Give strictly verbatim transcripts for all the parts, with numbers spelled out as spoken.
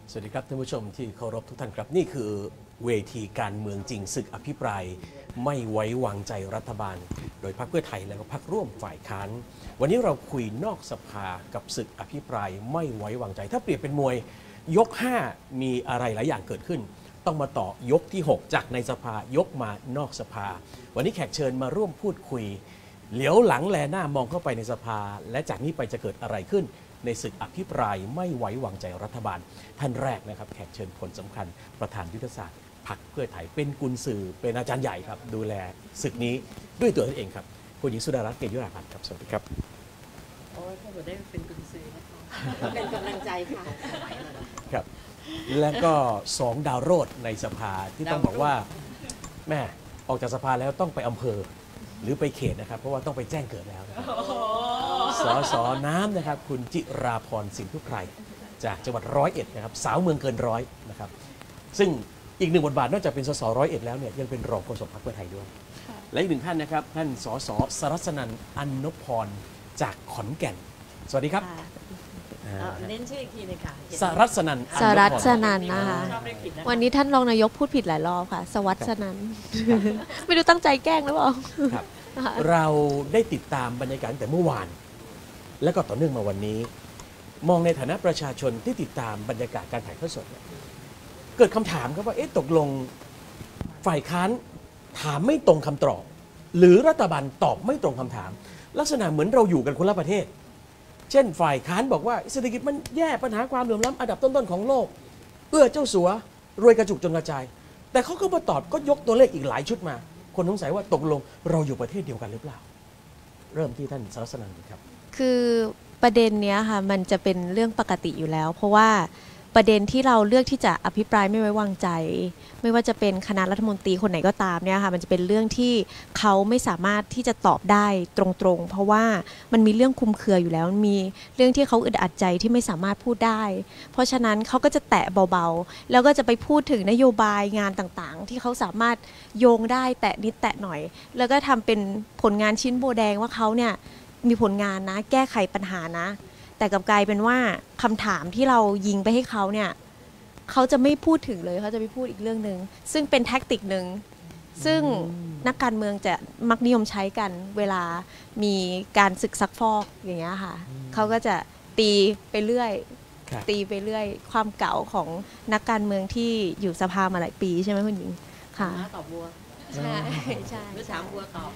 สวัสดีครับท่านผู้ชมที่เคารพทุกท่านครับนี่คือเวทีการเมืองจริงศึกอภิปรายไม่ไว้วางใจรัฐบาลโดยพรรคเพื่อไทยและก็พรรคร่วมฝ่ายค้านวันนี้เราคุยนอกสภากับศึกอภิปรายไม่ไว้วางใจถ้าเปรียบเป็นมวยยกห้ามีอะไรหลายอย่างเกิดขึ้นต้องมาต่อยกที่หกจากในสภายกมานอกสภาวันนี้แขกเชิญมาร่วมพูดคุยเหลียวหลังแลหน้ามองเข้าไปในสภาและจากนี้ไปจะเกิดอะไรขึ้นในศึกอภิปรายไม่ไว้วางใจรัฐบาลท่านแรกนะครับแขกเชิญคนสำคัญประธานยุทธศาสตร์พรรคเพื่อไทยเป็นกุญสือเป็นอาจารย์ใหญ่ครับดูแลศึกนี้ด้วยตัวท่านเองครับคุณหญิงสุดารัตน์เกยุราพันธ์ครับสวัสดีครับโอ้ยถ้าผมได้เป็นกุญสือนะคะเป็นกำลังใจค่ะครับและก็สองดาวโรจน์ในสภาที่ต้องบอกว่าแม่ออกจากสภาแล้วต้องไปอำเภอหรือไปเขตนะครับเพราะว่าต้องไปแจ้งเกิดแล้วนะครับสสน้ำนะครับคุณจิราพรสินทุไพรจากจังหวัดร้อยเอ็ดนะครับสาวเมืองเกินร้อยนะครับซึ่งอีกหนึ่งบทบาทนอกจากเป็นสสร้อยเอ็ดแล้วเนี่ยยังเป็นรองโฆษกพรรคเพื่อไทยด้วยและอีกหนึ่งท่านนะครับท่านสสสรัสนันท์อันนพพรจากขอนแก่นสวัสดีครับเน้นชื่ออีกทีนึงค่ะสรัสนันท์สรัสนันท์นะคะวันนี้ท่านรองนายกพูดผิดหลายรอบค่ะสวัสนันท์ไม่รู้ตั้งใจแกล้งหรือเปล่าครับเราได้ติดตามบรรยากาศตั้งแต่เมื่อวานและก็ต่อเนื่องมาวันนี้มองในฐานะประชาชนที่ติดตามบรรยากาศการถ่ายทอดสดเกิดคำถามครับว่าเอ๊ะตกลงฝ่ายค้านถามไม่ตรงคำตอบหรือรัฐบาลตอบไม่ตรงคำถามลักษณะเหมือนเราอยู่กันคนละประเทศเช่นฝ่ายค้านบอกว่าเศรษฐกิจมันแย่ปัญหาความเหลื่อมล้ำอันดับต้นๆของโลกเอื้อเจ้าสัวรวยกระจุกจนกระจายแต่เขาก็มาตอบก็ยกตัวเลขอีกหลายชุดมาคนสงสัยว่าตกลงเราอยู่ประเทศเดียวกันหรือเปล่าเริ่มที่ท่านสรัสนันท์ครับคือประเด็นเนี้ยค่ะมันจะเป็นเรื่องปกติอยู่แล้วเพราะว่าประเด็นที่เราเลือกที่จะอภิปรายไม่ไว้วางใจไม่ว่าจะเป็นคณะรัฐมนตรีคนไหนก็ตามเนี่ยค่ะมันจะเป็นเรื่องที่เขาไม่สามารถที่จะตอบได้ตรงๆเพราะว่ามันมีเรื่องคลุมเครืออยู่แล้วมีเรื่องที่เขาอึดอัดใจที่ไม่สามารถพูดได้เพราะฉะนั้นเขาก็จะแตะเบาๆแล้วก็จะไปพูดถึงนโยบายงานต่างๆที่เขาสามารถโยงได้แตะนิดแตะหน่อยแล้วก็ทำเป็นผลงานชิ้นโบแดงว่าเขาเนี่ยมีผลงานนะแก้ไขปัญหานะแต่กลับกลายเป็นว่าคำถามที่เรายิงไปให้เขาเนี่ยเขาจะไม่พูดถึงเลยเขาจะไปพูดอีกเรื่องนึงซึ่งเป็นแท็กติกหนึ่งซึ่งนักการเมืองจะมักนิยมใช้กันเวลามีการศึกซักฟอกอย่างเงี้ยค่ะเขาก็จะตีไปเรื่อยตีไปเรื่อยความเก่าของนักการเมืองที่อยู่สภามาหลายปีใช่ไหมคุณหญิงค่ะตอบบัวใช่ใช่หรือถามบัวตอบ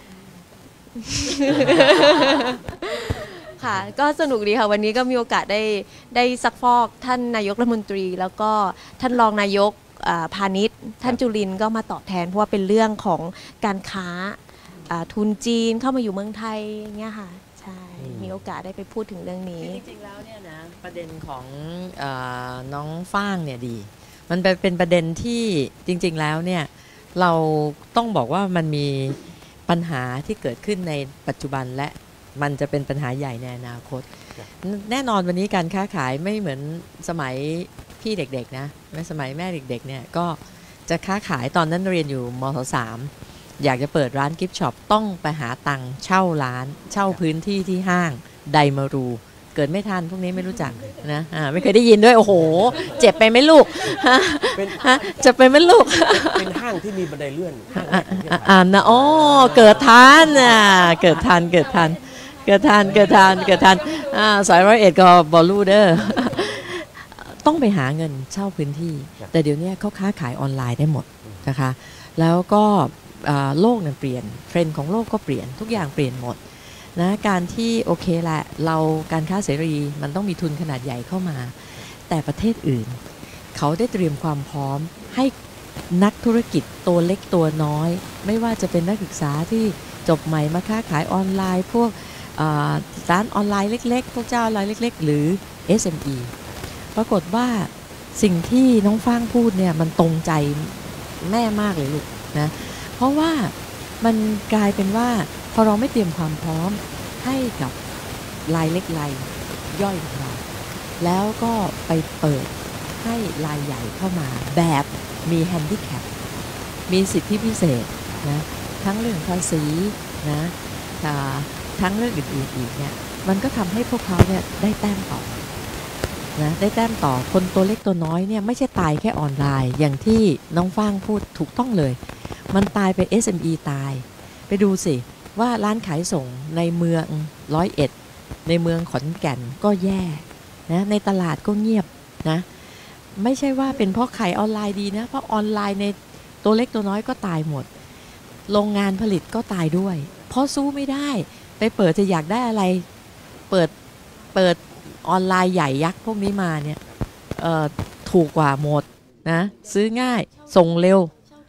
ค่ะก็สนุกดีค่ะวันนี้ก็มีโอกาสได้ได้ซักฟอกท่านนายกรัฐมนตรีแล้วก็ท่านรองนายกพาณิชย์ท่านจุลินก็มาตอบแทนเพราะว่าเป็นเรื่องของการค้าทุนจีนเข้ามาอยู่เมืองไทยอย่างเงี้ยค่ะใช่มีโอกาสได้ไปพูดถึงเรื่องนี้จริงๆแล้วเนี่ยนะประเด็นของน้องฟ้างเนี่ยดีมันเป็นประเด็นที่จริงๆแล้วเนี่ยเราต้องบอกว่ามันมีปัญหาที่เกิดขึ้นในปัจจุบันและมันจะเป็นปัญหาใหญ่ในอนาคตแน่นอนวันนี้การค้าขายไม่เหมือนสมัยพี่เด็กๆนะไม่สมัยแม่เด็กๆเนี่ยก็จะค้าขายตอนนั้นเรียนอยู่ม.สามอยากจะเปิดร้านกิฟต์ช็อปต้องไปหาตังค์เช่าร้านเช่าพื้นที่ที่ห้างไดมารูเกิดไม่ทันพวกนี้ไม่รู้จักนะอ่าไม่เคยได้ยินด้วยโอ้โหเจ็บไปไหมลูกฮะเจ็บไปไหมลูกเป็นห้างที่มีบันไดเลื่อนอ่านนะอ๋อเกิดทันอ่ะเกิดทันเกิดทันเกิดทันเกิดทันเกิดทันอ่าสายร้อยเอ็ดก็บอลลูเดอร์ต้องไปหาเงินเช่าพื้นที่แต่เดี๋ยวนี้เขาค้าขายออนไลน์ได้หมดนะคะแล้วก็โลกเนี่ยเปลี่ยนเทรนด์ของโลกก็เปลี่ยนทุกอย่างเปลี่ยนหมดนะการที่โอเคแหละเราการค้าเสรีมันต้องมีทุนขนาดใหญ่เข้ามาแต่ประเทศอื่นเขาได้เตรียมความพร้อมให้นักธุรกิจตัวเล็กตัวน้อยไม่ว่าจะเป็นนักศึกษาที่จบใหม่มาค้าขายออนไลน์พวกร้านออนไลน์เล็กๆพวกเจ้าออนไลน์เล็กๆหรือ เอส เอ็ม อี ปรากฏว่าสิ่งที่น้องฟ้างพูดเนี่ยมันตรงใจแม่มากเลยลูกนะเพราะว่ามันกลายเป็นว่าพอเราไม่เตรียมความพร้อมให้กับรายเล็กรายย่อยของเราแล้วก็ไปเปิดให้รายใหญ่เข้ามาแบบมีแฮนดิแคปมีสิทธิพิเศษนะทั้งเรื่องภาษีนะทั้งเรื่องอื่นๆอีกเนี่ยมันก็ทำให้พวกเขาเนี่ยได้แต้มต่อนะได้แต้มต่อคนตัวเล็กตัวน้อยเนี่ยไม่ใช่ตายแค่ออนไลน์อย่างที่น้องฟางพูดถูกต้องเลยมันตายไป เอส เอ็ม อี ตายไปดูสิว่าร้านขายส่งในเมืองร้อยเอ็ดในเมืองขอนแก่นก็แย่นะในตลาดก็เงียบนะไม่ใช่ว่าเป็นเพราะขายออนไลน์ดีนะเพราะออนไลน์ในตัวเล็กตัวน้อยก็ตายหมดโรงงานผลิตก็ตายด้วยเพราะสู้ไม่ได้ไปเปิดจะอยากได้อะไรเปิดเปิดออนไลน์ใหญ่ยักษ์พวกนี้มาเนี่ยถูกกว่าหมดนะซื้อง่ายส่งเร็ว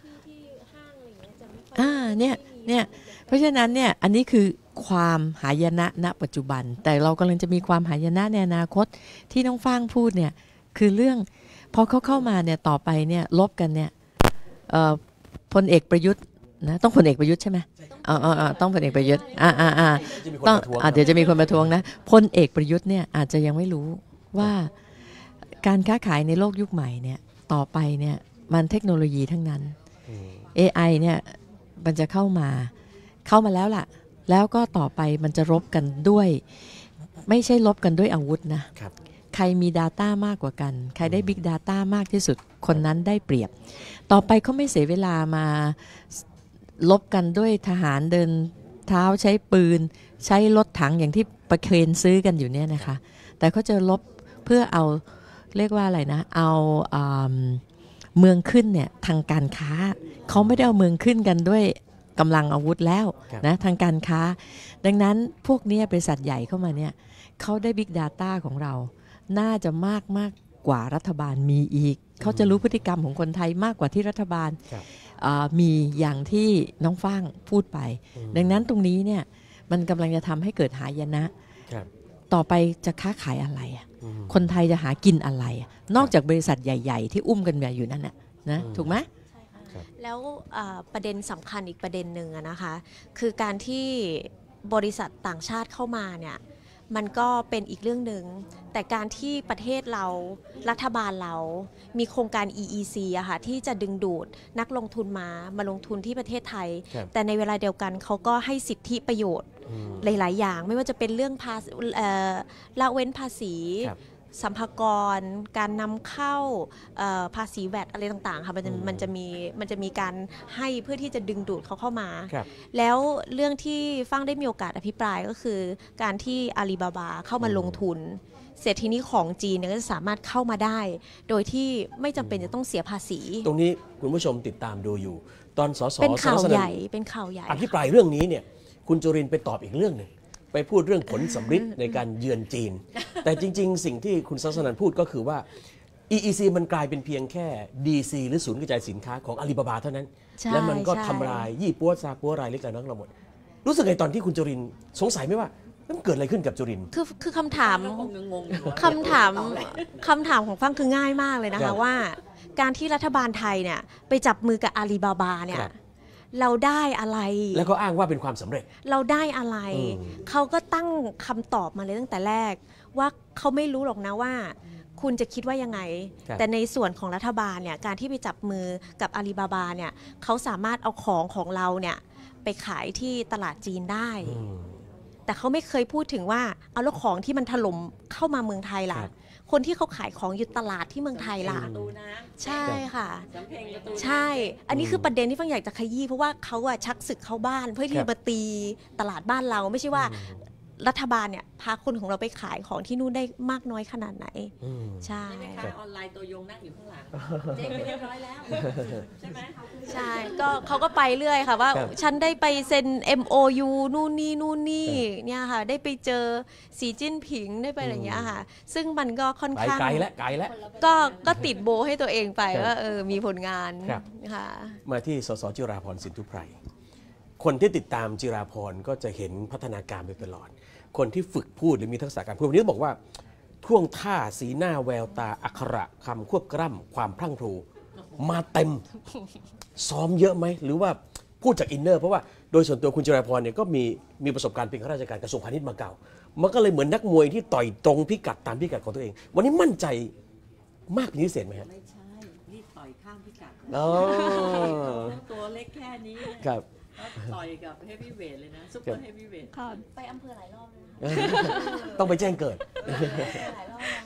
อ่าเนี่ยเนี่ยเพราะฉะนั้นเนี่ยอันนี้คือความหายนะณปัจจุบันแต่เรากำลังจะมีความหายนะในอนาคตที่น้องฟางพูดเนี่ยคือเรื่องพอเขาเข้ามาเนี่ยต่อไปเนี่ยลบกันเนี่ยพลเอกประยุทธ์นะต้องพลเอกประยุทธ์ใช่ไหมอ๋ออ๋อต้องพลเอกประยุทธ์อ่าอ่าอ่าต้องเดี๋ยวจะมีคนมาทวงนะพลเอกประยุทธ์เนี่ยอาจจะยังไม่รู้ว่าการค้าขายในโลกยุคใหม่เนี่ยต่อไปเนี่ยมันเทคโนโลยีทั้งนั้น เอ ไอ เนี่ยมันจะเข้ามาเข้ามาแล้วล่ะแล้วก็ต่อไปมันจะรบกันด้วยไม่ใช่รบกันด้วยอาวุธนะใครมี Data มากกว่ากันใครได้ Big Data มากที่สุดคนนั้นได้เปรียบต่อไปเขาไม่เสียเวลามาลบกันด้วยทหารเดินเท้าใช้ปืนใช้รถถังอย่างที่ประเคนซื้อกันอยู่เนี่ยนะคะแต่เขาจะลบเพื่อเอาเรียกว่าอะไรนะเอาเมืองขึ้นเนี่ยทางการค้าเขาไม่ได้เอาเมืองขึ้นกันด้วยกำลังอาวุธแล้วนะทางการค้าดังนั้นพวกนี้บริษัทใหญ่เข้ามาเนี่ยเขาได้ Big Data ของเราน่าจะมากมากกว่ารัฐบาลมีอีกเขาจะรู้พฤติกรรมของคนไทยมากกว่าที่รัฐบาลมีอย่างที่น้องฟ้างพูดไปดังนั้นตรงนี้เนี่ยมันกำลังจะทำให้เกิดหายนะต่อไปจะค้าขายอะไรอ่ะคนไทยจะหากินอะไรนอกจากบริษัทใหญ่ๆที่อุ้มกันมาอยู่นั่นน่ะนะถูกไหมแล้วประเด็นสำคัญอีกประเด็นหนึ่งนะคะคือการที่บริษัทต่างชาติเข้ามาเนี่ยมันก็เป็นอีกเรื่องหนึ่งแต่การที่ประเทศเรารัฐบาลเรามีโครงการ อี อี ซี อะค่ะที่จะดึงดูดนักลงทุนมามาลงทุนที่ประเทศไทยแต่ในเวลาเดียวกันเขาก็ให้สิทธิประโยชน์หลายๆอย่างไม่ว่าจะเป็นเรื่องภาษีละเว้นภาษีสัมภากรการนำเข้าภาษีแวตอะไรต่างๆค่ะมันจะมันจะมีมันจะมีการให้เพื่อที่จะดึงดูดเขาเข้ามาแล้วเรื่องที่ฟังได้มีโอกาสอภิปรายก็คือการที่อาลีบาบาเข้ามาลงทุนเสร็จทีนี้ของจีนเนี่ยก็จะสามารถเข้ามาได้โดยที่ไม่จำเป็นจะต้องเสียภาษีตรงนี้คุณผู้ชมติดตามดูอยู่ตอนสสเป็นข่าวใหญ่เป็นข่าวใหญ่อภิปรายเรื่องนี้เนี่ยคุณจุรินทร์ไปตอบอีกเรื่องหนึ่งไปพูดเรื่องผลสำฤทธิ์ในการเยือนจีนแต่จริงๆสิ่งที่คุณซัสนันพูดก็คือว่า อี อี ซี มันกลายเป็นเพียงแค่ ดี ซี หรือศูนย์กระจายสินค้าของอาลีบาบาเท่านั้นและมันก็ทำลายยี่ปัวซาปัวรายเล็กรายน้อยเราหมดรู้สึกไงตอนที่คุณจุรินทร์สงสัยไหมว่ามันเกิดอะไรขึ้นกับจุรินทร์คือคือคำถามคำถามคำถามของฟังคือง่ายมากเลยนะคะว่าการที่รัฐบาลไทยเนี่ยไปจับมือกับอาลีบาบาเนี่ยเราได้อะไรแล้วก็อ้างว่าเป็นความสำเร็จเราได้อะไรเขาก็ตั้งคำตอบมาเลยตั้งแต่แรกว่าเขาไม่รู้หรอกนะว่าคุณจะคิดว่ายังไงแต่ในส่วนของรัฐบาลเนี่ยการที่ไปจับมือกับอาลีบาบาเนี่ยเขาสามารถเอาของของเราเนี่ยไปขายที่ตลาดจีนได้แต่เขาไม่เคยพูดถึงว่าเอาแล้วของที่มันถล่มเข้ามาเมืองไทยล่ะคนที่เขาขายของอยู่ตลาดที่เมืองไทยล่ะใช่ค่ะใช่อันนี้คือประเด็นที่ฟังอยากจะขยี้เพราะว่าเขาอะชักศึกเข้าบ้านเพื่อที่จะมาตีตลาดบ้านเราไม่ใช่ว่ารัฐบาลเนี่ยพาคนของเราไปขายของที่นู่นได้มากน้อยขนาดไหนใช่ไหมคะออนไลน์ตัวยงนั่งอยู่ข้างหลังเจ๊งไปเรียบร้อยแล้วใช่ไหมใช่ก็เขาก็ไปเรื่อยค่ะว่าฉันได้ไปเซ็น เอ็ม โอ ยู นู่นนี่นู่นนี่เนี่ยค่ะได้ไปเจอสีจิ้นผิงได้ไปอะไรอย่างเงี้ยค่ะซึ่งมันก็ค่อนข้างไกลแล้วไกลแล้วก็ก็ติดโบให้ตัวเองไปว่าเออมีผลงานค่ะมาที่สสจิราพรสินธุไพรคนที่ติดตามจิราพรก็จะเห็นพัฒนาการไปตลอดคนที่ฝึกพูดหรือมีทักษะการพูดวันนี้บอกว่าท่วงท่าสีหน้าแววตาอักขระคำควบกล้ำความพลั่งพลูมาเต็มซ้อมเยอะไหมหรือว่าพูดจากอินเนอร์เพราะว่าโดยส่วนตัวคุณจิราพรเนี่ยก็มีมีประสบการณ์เป็นข้าราชการกระทรวงพาณิชย์มาเก่ามันก็เลยเหมือนนักมวยที่ต่อยตรงพิกัดตามพิกัดของตัวเองวันนี้มั่นใจมากเป็นพิเศษไหมครับไม่ใช่นี่ต่อยข้ามพิกัดอ๋อตัวเล็กแค่นี้ครับต่อยกับเฮฟวี่เวทเลยนะซุปเปอร์เฮฟวี่เวทไปอำเภอหลายรอบเลยต้องไปแจ้งเกิดหลายรอบแล้ว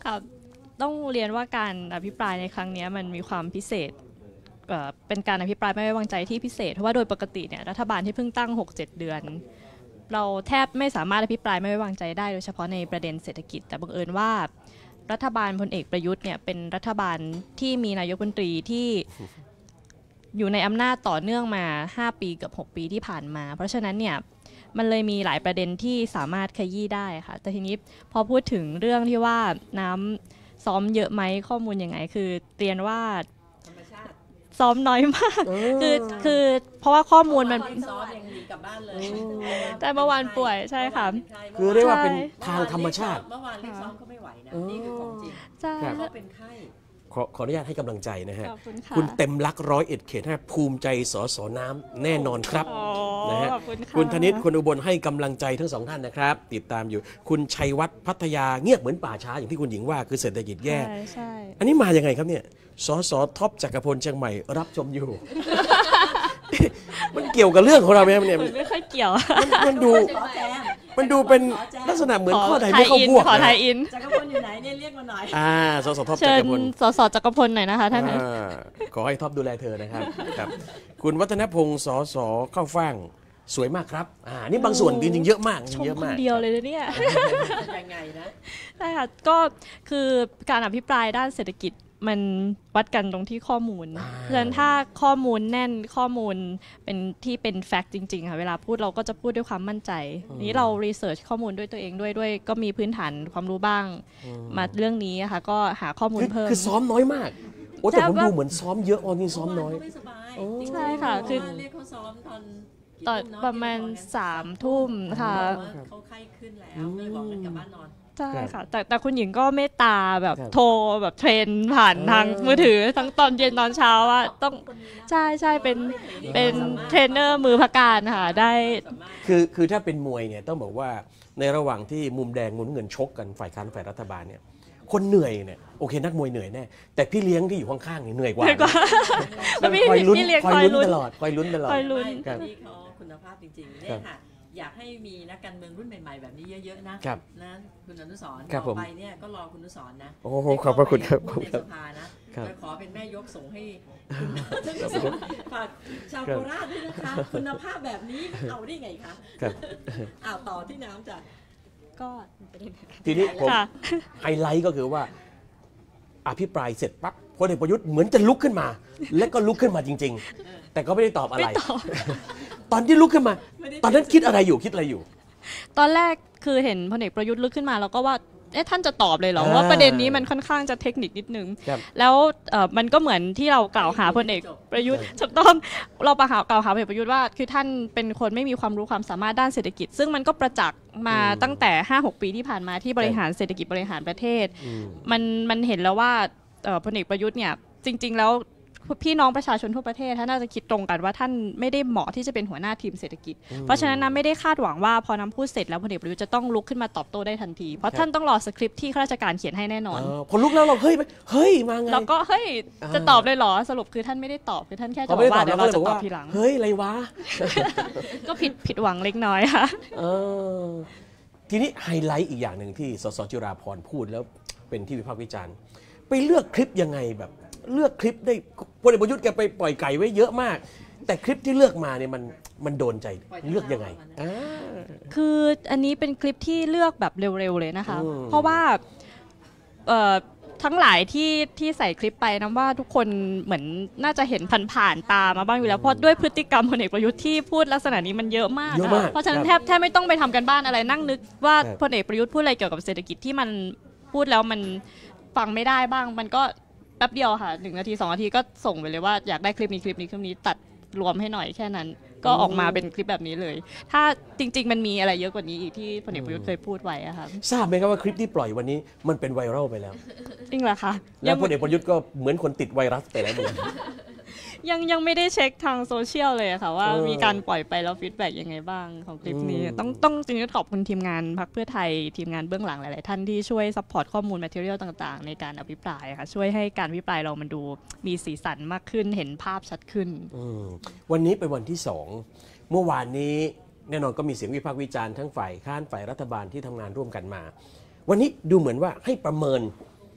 ค่ะต้องเรียนว่าการอภิปรายในครั้งนี้มันมีความพิเศษเอ่อเป็นการอภิปรายไม่ไว้วางใจที่พิเศษเพราะว่าโดยปกติเนี่ยรัฐบาลที่เพิ่งตั้ง หกเจ็ด เดือนเราแทบไม่สามารถอภิปรายไม่ไว้วางใจได้โดยเฉพาะในประเด็นเศรษฐกิจแต่บังเอิญว่ารัฐบาลพลเอกประยุทธ์เนี่ยเป็นรัฐบาลที่มีนายกรัฐมนตรีที่อยู่ในอำนาจต่อเนื่องมาห้าปีเกือบหกปีที่ผ่านมาเพราะฉะนั้นเนี่ยมันเลยมีหลายประเด็นที่สามารถขยี้ได้ค่ะแต่ทีนี้พอพูดถึงเรื่องที่ว่าน้ำซ้อมเยอะไหมข้อมูลยังไงคือเรียนว่าซ้อมน้อยมากคือคือเพราะว่าข้อมูลมันซ้อมยังดีกลับบ้านเลยแต่เมื่อวานป่วยใช่ค่ะคือเรียกว่าเป็นทางธรรมชาติเมื่อวานเรียกซ้อมก็ไม่ไหวนะนี่คือของจริงใช่เขาเป็นไข้ขอขออนุญาตให้กำลังใจนะฮะขอบคุณค่ะคุณเต็มลักษณ์ร้อยเอ็ดเขตห้าภูมิใจสสน้ำแน่นอนครับอ๋อนะฮะขอบคุณค่ะคุณธนิตคุณอุบลให้กำลังใจทั้งสองท่านนะครับ ติดตามอยู่คุณชัยวัฒน์พัทยาเงียบเหมือนป่าช้าอย่างที่คุณหญิงว่าคือเศรษฐกิจแย่ใช่ใช่อันนี้มายังไงครับเนี่ยสสท็อปจักรพลเชียงใหม่รับชมอยู่ มันเกี่ยวกับเรื่องของเราไหมครับเนี่ยเหมือนไม่ค่อยเกี่ยวมันมันดูมันดูเป็นลักษณะเหมือนข้อใดไม่เข้าพวกขอไทนะยอินจักรพลอยู่ไหนเนี่ยเรียกมาหน่อยอ่าสสท็อปเชิจัญกรพลสสจักรพลหน่อยนะคะท่านอ่าขอให้ท็อปดูแลเธอนะครับ ครับ คุณวัฒนพงศ์สสเข้าฟ่างสวยมากครับอ่านี่บางส่วนจริงๆเยอะมากชมเยอะคนมากเดียวเลยนะเนี่ยยังไงนะใช่ค่ะก็คือการอภิปรายด้านเศรษฐกิจมันวัดกันตรงที่ข้อมูลอ่าเพราะฉะนั้นถ้าข้อมูลแน่นข้อมูลเป็นที่เป็นแฟกต์จริงๆค่ะเวลาพูดเราก็จะพูดด้วยความมั่นใจนี้เรารีเสิร์ชข้อมูลด้วยตัวเองด้วยด้วยก็มีพื้นฐานความรู้บ้างมาเรื่องนี้ค่ะก็หาข้อมูลคือเพิ่มคือซ้อมน้อยมากโอ้แต่ใช่ผมว่าดูเหมือนซ้อมเยอะอ๋อนี่ซ้อมน้อยไม่สบายโอ้ใช่ค่ะคือเรียกเขาซ้อมตอนตอนประมาณสามทุ่มค่ะเขาไข้ขึ้นแล้วก็เลยบอกกันกลับบ้านนอนใช่ค่ะแต่แต่คุณหญิงก็เมตตาแบบครับโทรแบบเทรนผ่านทางมือถือทั้งตอนเย็นตอนเช้าว่าต้องใช่ใช่เป็นเป็นเทรนเนอร์มือพการค่ะได้คือคือถ้าเป็นมวยเนี่ยต้องบอกว่าในระหว่างที่มุมแดงมุมน้ำเงินชกกันฝ่ายค้านฝ่ายรัฐบาลเนี่ยคนเหนื่อยเนี่ยโอเคนักมวยเหนื่อยแน่แต่พี่เลี้ยงที่อยู่ข้างๆเนี่ยเหนื่อยกว่าเหนื่อยกว่านะคอยลุ้นคอยลุ้นตลอดคอยลุ้นตลอดคอยลุ้นครับที่เขาคุณภาพจริงๆเนี่ยค่ะอยากให้มีนักการเมืองรุ่นใหม่ๆแบบนี้เยอะๆนะครับ นะคุณอนุสรณ์ครับต่ผอมไปเนี่ยก็รอคุณอนุสรณ์นะโอ้โหขอบพระคุณครับพูดในสภานะครับ จะขอเป็นแม่ยกส่งให้คุณอนุสรณ์ฝากชาวโคราชด้วยนะคะคุณภาพแบบนี้เอาได้ไงคะครับอ้าวต่อที่น้ำจ้ะก็ทีนี้ผมค่ะไฮไลท์ก็คือว่าอภิปรายเสร็จปั๊บพลเอกประยุทธ์เหมือนจะลุกขึ้นมา และก็ลุกขึ้นมาจริง ๆ แต่ก็ไม่ได้ตอบอะไรไม่ตอบตอนที่ลุกขึ้นมา ตอนนั้นคิดอะไรอยู่คิดอะไรอยู่ตอนแรกคือเห็นพลเอกประยุทธ์ลุกขึ้นมาแล้วก็ว่าเอ๊ะท่านจะตอบเลยเหรออ่าว่าประเด็นนี้มันค่อนข้างจะเทคนิคนิดนึงครับแล้วเอ่อมันก็เหมือนที่เรากล่าวหาพลเอกประยุทธ์ถูกต้องเราประหากล่าวหาพลเอกประยุทธ์ว่าคือท่านเป็นคนไม่มีความรู้ความสามารถด้านเศรษฐกิจ ซึ่งมันก็ประจักษ์มาอืมตั้งแต่ ห้าหก ปีที่ผ่านมาที่บริหารเศรษฐกิจบริหารประเทศอืมมันมันเห็นแล้วว่าเอ่อพลเอกประยุทธ์เนี่ยจริง ๆ แล้วพี่น้องประชาชนทั่วประเทศท่านน่าจะคิดตรงกันว่าท่านไม่ได้เหมาะที่จะเป็นหัวหน้าทีมเศรษฐกิจ เพราะฉะนั้นนะไม่ได้คาดหวังว่าพอน้ำพูดเสร็จแล้วพลเอกประยุทธ์จะต้องลุกขึ้นมาตอบโต้ได้ทันที เพราะท่านต้องรอสคริปต์ที่ข้าราชการเขียนให้แน่นอนเออพอลุกแล้วเราเฮ้ยเฮ้ยมาไงแล้วก็เฮ้ยอ่าจะตอบเลยเหรอสรุปคือท่านไม่ได้ตอบคือท่านแค่พจะอบ ไม่อกได้ตว่าอบเดี๋ยวเราก็เราเลยบอกว่าจะตอบทีหลังเฮ้ยอะไรวะก็ผิดผิดหวังเล็กน้อยค่ะเออทีนี้ไฮไลท์อีกอย่างหนึ่งที่สสจิราพรพูดแล้วเป็นที่วิพากษ์วิจารณ์ไปเลือกคลิปยังไงแบบเลือกคลิปได้พลเอกประยุทธ์แกไปปล่อยไก่ไว้เยอะมาก แต่คลิปที่เลือกมาเนี่ยมันมันโดนใจเลือกยังไงอ่าคืออันนี้เป็นคลิปที่เลือกแบบเร็วๆเลยนะคะอืมเพราะว่าเอ่อทั้งหลายที่ที่ใส่คลิปไปนะว่าทุกคนเหมือนน่าจะเห็นผ่านๆตามาบ้างอยู่แล้วเพราะด้วยพฤติกรรมพลเอกประยุทธ์ที่พูดลักษณะนี้มันเยอะมากเยอะมากเพราะฉะนั้นคแทรับบแทบไม่ต้องไปทำกันบ้านอะไรนั่งนึกว่าครับพลเอกประยุทธ์พูดอะไรเกี่ยวกับเศรษฐกิจที่มันพูดแล้วมันฟังไม่ได้บ้าง มันก็แป๊บเดียวค่ะหนึ่งนาทีสองนาทีก็ส่งไปเลยว่าอยากได้คลิปนี้คลิปนี้คลิปนี้ตัดรวมให้หน่อยแค่นั้น ก็ออกมาเป็นคลิปแบบนี้เลย ถ้าจริง ๆ มันมีอะไรเยอะกว่านี้อีกที่พลเอกประยุทธ์เคยพูดไว้อะค่ะทราบไหมครับว่าคลิปที่ปล่อยวันนี้มันเป็นไวรัลไปแล้วจริงเหรอคะแล้วพลเอกประยุทธ์ก็เหมือนคนติดไวรัสไปแล้วเหมือนกันยังยังไม่ได้เช็คทางโซเชียลเลยอะค่ะว่าเออมีการปล่อยไปแล้วฟีดแบ็กยังไงบ้างของคลิปนี้อืมต้องต้องจริงๆขอบคุณทีมงานพรรคเพื่อไทยทีมงานเบื้องหลังหลาย ๆ ท่านที่ช่วยซัพพอร์ตข้อมูลแมทเทอเรียลต่าง ๆ ในการอภิปรายค่ะช่วยให้การอภิปรายเรามันดูมีสีสันมากขึ้นเห็นภาพชัดขึ้นอืมวันนี้เป็นวันที่สองเมื่อวานนี้แน่นอนก็มีเสียงวิพากษ์วิจารณ์ทั้งฝ่ายค้านฝ่ายรัฐบาลที่ทำงานร่วมกันมา วันนี้ดูเหมือนว่าให้ประเมิน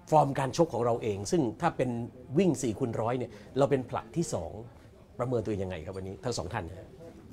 ฟอร์มการชกของเราเอง ซึ่งถ้าเป็นวิ่งสี่คูณร้อยเนี่ยเราเป็นผลัดที่สองประเมินตัวเองยังไงครับวันนี้ทั้งสองท่านนะ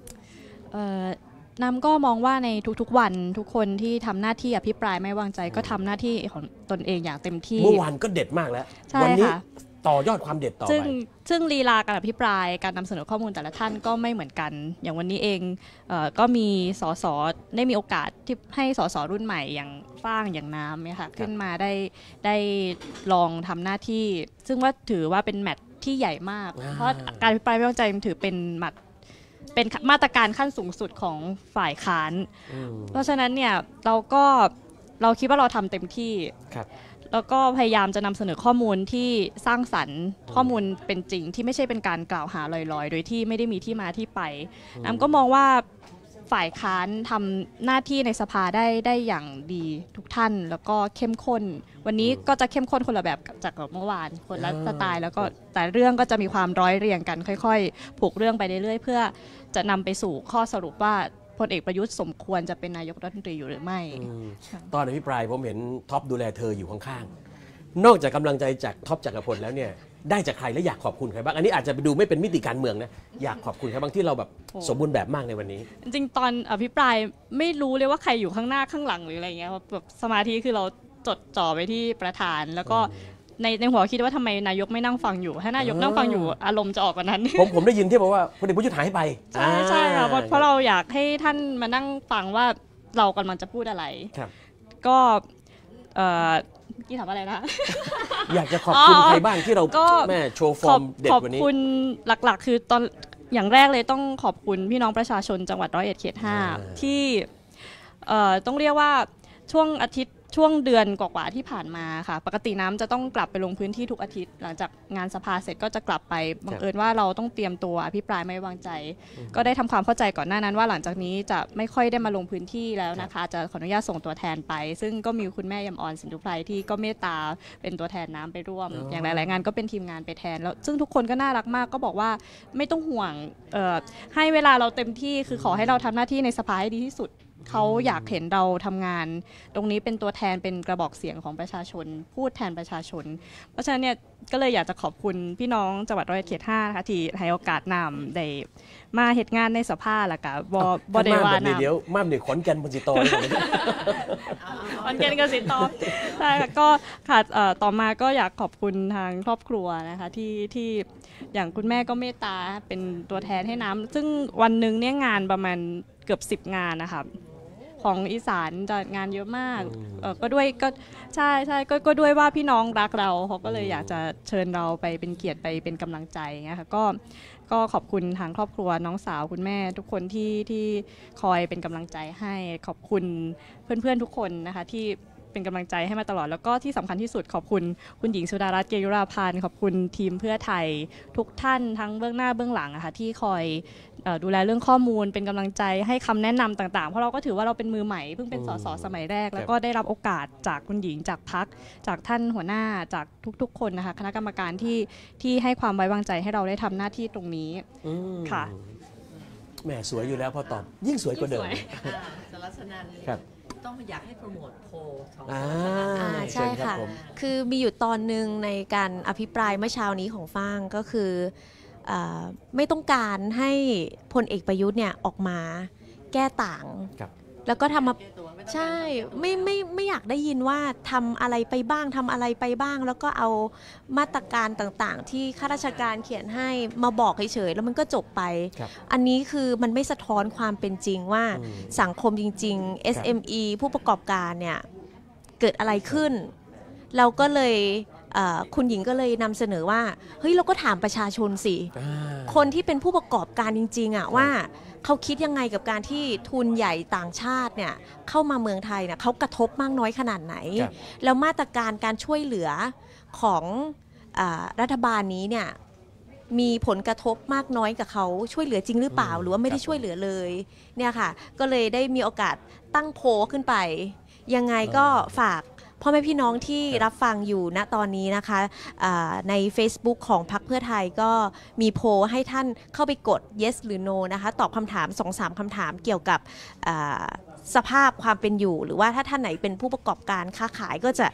น้ำก็มองว่าในทุกๆวันทุกคนที่ทำหน้าที่อภิปรายไม่วางใจก็ทำหน้าที่ของตนเองอย่างเต็มที่เมื่อวานก็เด็ดมากแล้ววันี้ต่อยอดความเด็ดต่อไปซึ่งซึ่งลีลาการอภิปรายการนำเสนอข้อมูลแต่ละท่านก็ไม่เหมือนกันอย่างวันนี้เองเออก็มีสสได้มีโอกาสที่ให้สสรุ่นใหม่อย่างฟ้างอย่างน้ำเนี่ยค่ะขึ้นมาได้ได้ลองทำหน้าที่ซึ่งว่าถือว่าเป็นแมตช์ที่ใหญ่มากเพราะการอภิปรายไม่วางใจมันถือเป็นแมตช์เป็นมาตรการขั้นสูงสุดของฝ่ายค้านเพราะฉะนั้นเนี่ยเราก็เราคิดว่าเราทำเต็มที่แล้วก็พยายามจะนำเสนอข้อมูลที่สร้างสรรค์ข้อมูลเป็นจริงที่ไม่ใช่เป็นการกล่าวหาลอยๆโดยที่ไม่ได้มีที่มาที่ไปน้ำก็มองว่าฝ่ายค้านทำหน้าที่ในสภาได้ได้อย่างดีทุกท่านแล้วก็เข้มข้นวันนี้ก็จะเข้มข้นคนละแบบจากเมื่อวานคนละสไตล์แล้วก็แต่เรื่องก็จะมีความร้อยเรียงกันค่อยๆผูกเรื่องไปเรื่อยๆเพื่อจะนำไปสู่ข้อสรุปว่าพลเอกประยุทธ์สมควรจะเป็นนายกรัฐมนตรีอยู่หรือไม่ตอนอภิปรายผมเห็นท็อปดูแลเธออยู่ข้างๆนอกจากกำลังใจจากท็อปจักรพลแล้วเนี่ยได้จากใครและอยากขอบคุณใครบ้างอันนี้อาจจะไปดูไม่เป็นมิติการเมืองนะอยากขอบคุณใครบ้างที่เราแบบสมบูรณ์แบบมากในวันนี้จริงๆตอนอภิปรายไม่รู้เลยว่าใครอยู่ข้างหน้าข้างหลังหรืออะไรเงี้ยแบบสมาธิคือเราจดจ่อไปที่ประธานแล้วก็ในในหัวคิดว่าทำไมนายกไม่นั่งฟังอยู่ถ้านายกนั่งฟังอยู่อารมณ์จะออกกว่านั้นผมผมได้ยินที่บอกว่าพลเอกประยุทธ์หายไปใช่ใช่ค่ะเพราะเราอยากให้ท่านมานั่งฟังว่าเรากำลังจะพูดอะไรก็เอ่อกี่ถามอะไรนะอยากจะขอบคุณใครบ้างที่เราแม่โชว์ฟอร์มเด็ดวันนี้ขอบคุณหลักๆคือตอนอย่างแรกเลยต้องขอบคุณพี่น้องประชาชนจังหวัดร้อยเอ็ดเขตห้าที่เอ่อต้องเรียกว่าช่วงอาทิตย์ช่วงเดือนกว่าๆที่ผ่านมาค่ะปกติน้ำจะต้องกลับไปลงพื้นที่ทุกอาทิตย์หลังจากงานสภาเสร็จก็จะกลับไปบังเอิญว่าเราต้องเตรียมตัวอภิปรายไม่วางใจก็ได้ทำความเข้าใจก่อนหน้านั้นว่าหลังจากนี้จะไม่ค่อยได้มาลงพื้นที่แล้วนะคะจะขออนุญาตส่งตัวแทนไปซึ่งก็มีคุณแม่ยำออนสินธุไพรที่ก็เมตตาเป็นตัวแทนน้ำไปร่วมอย่างหลายๆงานก็เป็นทีมงานไปแทนแล้วซึ่งทุกคนก็น่ารักมากก็บอกว่าไม่ต้องห่วงให้เวลาเราเต็มที่คือขอให้เราทำหน้าที่ในสภาให้ดีที่สุดเขาอยากเห็นเราทำงานตรงนี้เป็นตัวแทนเป็นกระบอกเสียงของประชาชนพูดแทนประชาชนเพราะฉะนั้นเนี่ยก็เลยอยากจะขอบคุณพี่น้องจังหวัดร้อยเอ็ดเขตห้านะคะที่ให้โอกาสนำได้มาเหตุงานในสภาแล้วก็บอบอได้ว่านำเดี๋ยวมั่มเดี๋ยวขอนแก่นมันสิตอขอนแก่นก็สิตอใช่ก็ค่ะต่อมาก็อยากขอบคุณทางครอบครัวนะคะที่ที่อย่างคุณแม่ก็เมตตาเป็นตัวแทนให้น้ำซึ่งวันนึงเนี่ยงานประมาณเกือบสิบงานนะคะของอีสานจัดงานเยอะมากก็ด้วยก็ใช่ใช่ก็ก็ด้วยว่าพี่น้องรักเราเขาก็เลยอยากจะเชิญเราไปเป็นเกียรติไปเป็นกำลังใจเงี้ยค่ะก็ก็ขอบคุณทางครอบครัวน้องสาวคุณแม่ทุกคนที่ที่คอยเป็นกำลังใจให้ขอบคุณเพื่อนๆทุกคนนะคะที่เป็นกำลังใจให้มาตลอดแล้วก็ที่สำคัญที่สุดขอบคุณคุณหญิงสุดารัตน์เกยุราพันธ์ขอบคุณทีมเพื่อไทยทุกท่านทั้งเบื้องหน้าเบื้องหลังอะค่ะที่คอยดูแลเรื่องข้อมูลเป็นกำลังใจให้คำแนะนำต่างๆเพราะเราก็ถือว่าเราเป็นมือใหม่เพิ่งเป็นสสสมัยแรกแล้วก็ได้รับโอกาสจากคุณหญิงจากพรรคจากท่านหัวหน้าจากทุกๆคนนะคะคณะกรรมการที่ที่ให้ความไว้วางใจให้เราได้ทำหน้าที่ตรงนี้ค่ะแหมสวยอยู่แล้วพอตอบยิ่งสวยกว่าเดิมสรัชนันครับต้องอยากให้โปรโมทโพลของอ่าใช่ค่ะคือมีอยู่ตอนหนึ่งในการอภิปรายเมื่อเช้านี้ของฟ้างก็คือไม่ต้องการให้พลเอกประยุทธ์เนี่ยออกมาแก้ต่างแล้วก็ทำมาใช่ไม่ไม่ไม่อยากได้ยินว่าทำอะไรไปบ้างทำอะไรไปบ้างแล้วก็เอามาตรการต่างๆที่ข้าราชการเขียนให้มาบอกเฉยๆแล้วมันก็จบไปอันนี้คือมันไม่สะท้อนความเป็นจริงว่าสังคมจริงๆ เอส เอ็ม อี ผู้ประกอบการเนี่ยเกิดอะไรขึ้นเราก็เลยคุณหญิงก็เลยนำเสนอว่าเฮ้ยเราก็ถามประชาชนสิคนที่เป็นผู้ประกอบการจริงๆอ่ะว่าเขาคิดยังไงกับการที่ทุนใหญ่ต่างชาติเนี่ยเข้ามาเมืองไทยเนี่ยเขากระทบมากน้อยขนาดไหนแล้วมาตรการการช่วยเหลือของรัฐบาลนี้เนี่ยมีผลกระทบมากน้อยกับเขาช่วยเหลือจริงหรือเปล่าหรือว่าไม่ได้ช่วยเหลือเลยเนี่ยค่ะก็เลยได้มีโอกาสตั้งโพลขึ้นไปยังไงก็ฝากพ่อแม่พี่น้องที่รับฟังอยู่ณตอนนี้นะคะใน Facebook ของพรรคเพื่อไทยก็มีโพลให้ท่านเข้าไปกด yes หรือ no นะคะตอบคำถาม สองสาม คำถามเกี่ยวกับสภาพความเป็นอยู่หรือว่าถ้าท่านไหนเป็นผู้ประกอบการค้าขายก็จะ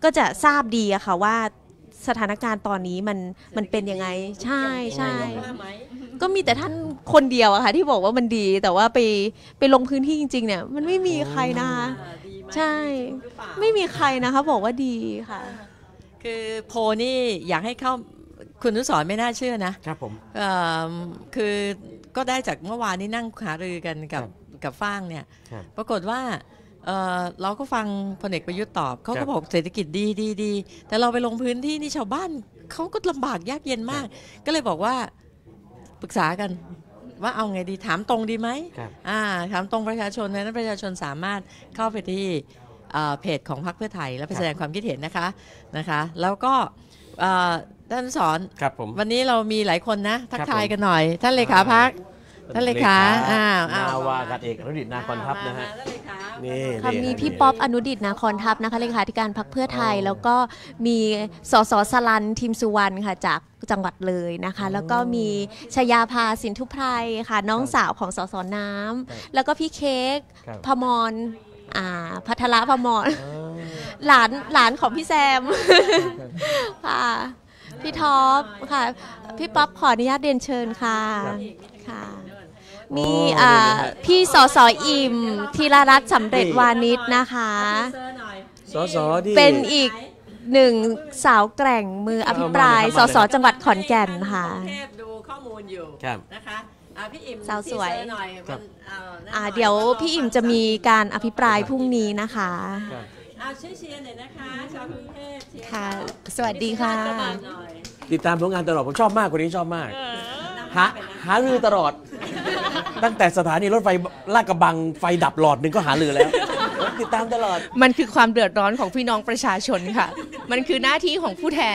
ก็จะทราบดีอะค่ะว่าสถานการณ์ตอนนี้มันมันเป็นยังไงใช่ใช่ก็มีแต่ท่านคนเดียวอะค่ะที่บอกว่ามันดีแต่ว่าไปไปลงพื้นที่จริงๆเนี่ยมันไม่มีใครนะคะใช่ไม่มีใครนะคะบอกว่าดีค่ะคือโพลนี่อยากให้เข้าคุณนุสรณ์ไม่น่าเชื่อนะครับผมเอ่อคือก็ได้จากเมื่อวานนี้นั่งหารือกันกับกับฟ้างเนี่ยครับปรากฏว่าเอ่อเราก็ฟังพลเอกประยุทธ์ตอบเขาครัก็บบอกเศรษฐกิจดีดีดีแต่เราไปลงพื้นที่นี่ชาวบ้านเขาก็ลำบากยากเย็นมาก ก็เลยบอกว่าปรึกษากันว่าเอาไงดีถามตรงดีไหมครับอ่าถามตรงประชาชนนั้นประชาชนสามารถเข้าไปที่เอ่อเพจของพรรคเพื่อไทยแล้วไปครับแสดงความคิดเห็นนะคะนะคะ แล้วก็เอ่อท่านสอนครับผมวันนี้เรามีหลายคนนะ ทักครับทายผมกันหน่อย ท่านเลขาพัก ท่านเลขาอ้าวอ้าวนาวากาศเอกอนุดิตนาคอนทัพนะฮะท่านเลขานี่ค่ะนี่มีนี่พี่ป๊อปอนุดิตนาคอนทัพนะคะเลขาธิการพรรคเพื่อไทย แล้วก็มีสสสลันทิมสุวรรณค่ะจากจังหวัดเลยนะคะ แล้วก็มีชยาภาสินทุไพรค่ะน้องสาวของสสน้ำแล้วก็พี่เค้กครับพมรอ่าพัทระพมรอ๋อหลานหลานของพี่แซม ค่ะพี่ท็อปค่ะพี่ป๊อปขออนุญาตเรียนเชิญค่ะค่ะมีโอ้อ่าเดี๋ยวนะฮะพี่สสอิ่มธีรรัตน์สำเร็จวานิชนะคะสสดีเป็นอีกหนึ่งสาวแกร่งมืออภิปรายเอาสมาเลยสครับจังหวัดขอนแก่นค่ะกรุงเทพดูข้อมูลอยู่ครับนะคะอ่ะพี่อิ่มสาวสวยทีเซอร์หน่อยครับเอาหน้าอ่าหน่อเดี๋ยวพี่อิ่มจะมีการอภิปรายพรุ่งนี้นะคะครับอ่ะช่วยเชียร์หน่อยนะคะชาวกรุงเทพเชียร์ค่ะเขาสวัสดีค่ะพี่สุภาพก็มาหน่อยติดตามผลงานตลอดผมชอบมากคนนี้ชอบมากหาหารือตลอด ตั้งแต่สถานีรถไฟลาดกระบังไฟดับหลอดหนึ่งก็หารือแล้ว ติดตามตลอดมันคือความเดือดร้อนของพี่น้องประชาชนค่ะ มันคือหน้าที่ของผู้แทน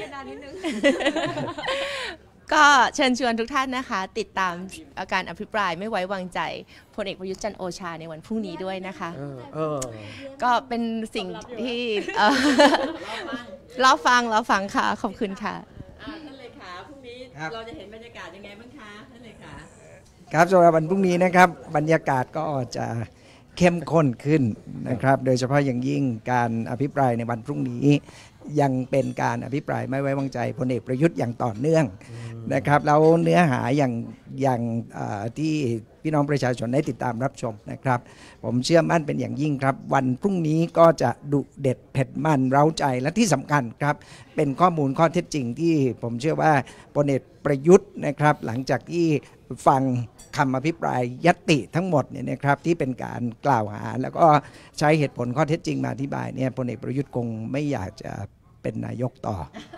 ก็เชิญชวนทุกท่านนะคะ ติดตามอาการอภิปรายไม่ไว้วางใจพลเอกประยุทธ์จันทร์โอชาในวันพรุ่งนี้ด้วยนะคะเออเออก็เป็นสิ่งที่เอ่อ รอฟังรอฟังค่ะ ขอบคุณค่ะอ่ะท่านเลขาพรุ่งนี้ครับเราจะเห็นบรรยากาศยังไงบ้างคะท่านเลขาครับสำหรับวันพรุ่งนี้นะครับบรรยากาศก็จะเข้มข้นขึ้นนะครับ โดยเฉพาะอย่างยิ่งการอภิปรายในวันพรุ่งนี้ยังเป็นการอภิปรายไม่ไว้วางใจพลเอกประยุทธ์อย่างต่อเนื่องนะครับแล้วเนื้อหาอย่างอย่างเอ่อที่พี่น้องประชาชนได้ติดตามรับชมนะครับ ผมเชื่อมั่นเป็นอย่างยิ่งครับ วันพรุ่งนี้ก็จะดุเด็ดเผ็ดมันเร้าใจและที่สำคัญครับ เป็นข้อมูลข้อเท็จจริงที่ผมเชื่อว่าพลเอกประยุทธ์นะครับ หลังจากที่ฟังคำอภิปรายญัตติทั้งหมดเนี่ยนะครับที่เป็นการกล่าวหา แล้วก็ใช้เหตุผลข้อเท็จจริงมาอธิบายเนี่ยพลเอกประยุทธ์คงไม่อยากจะเป็นนายกต่อ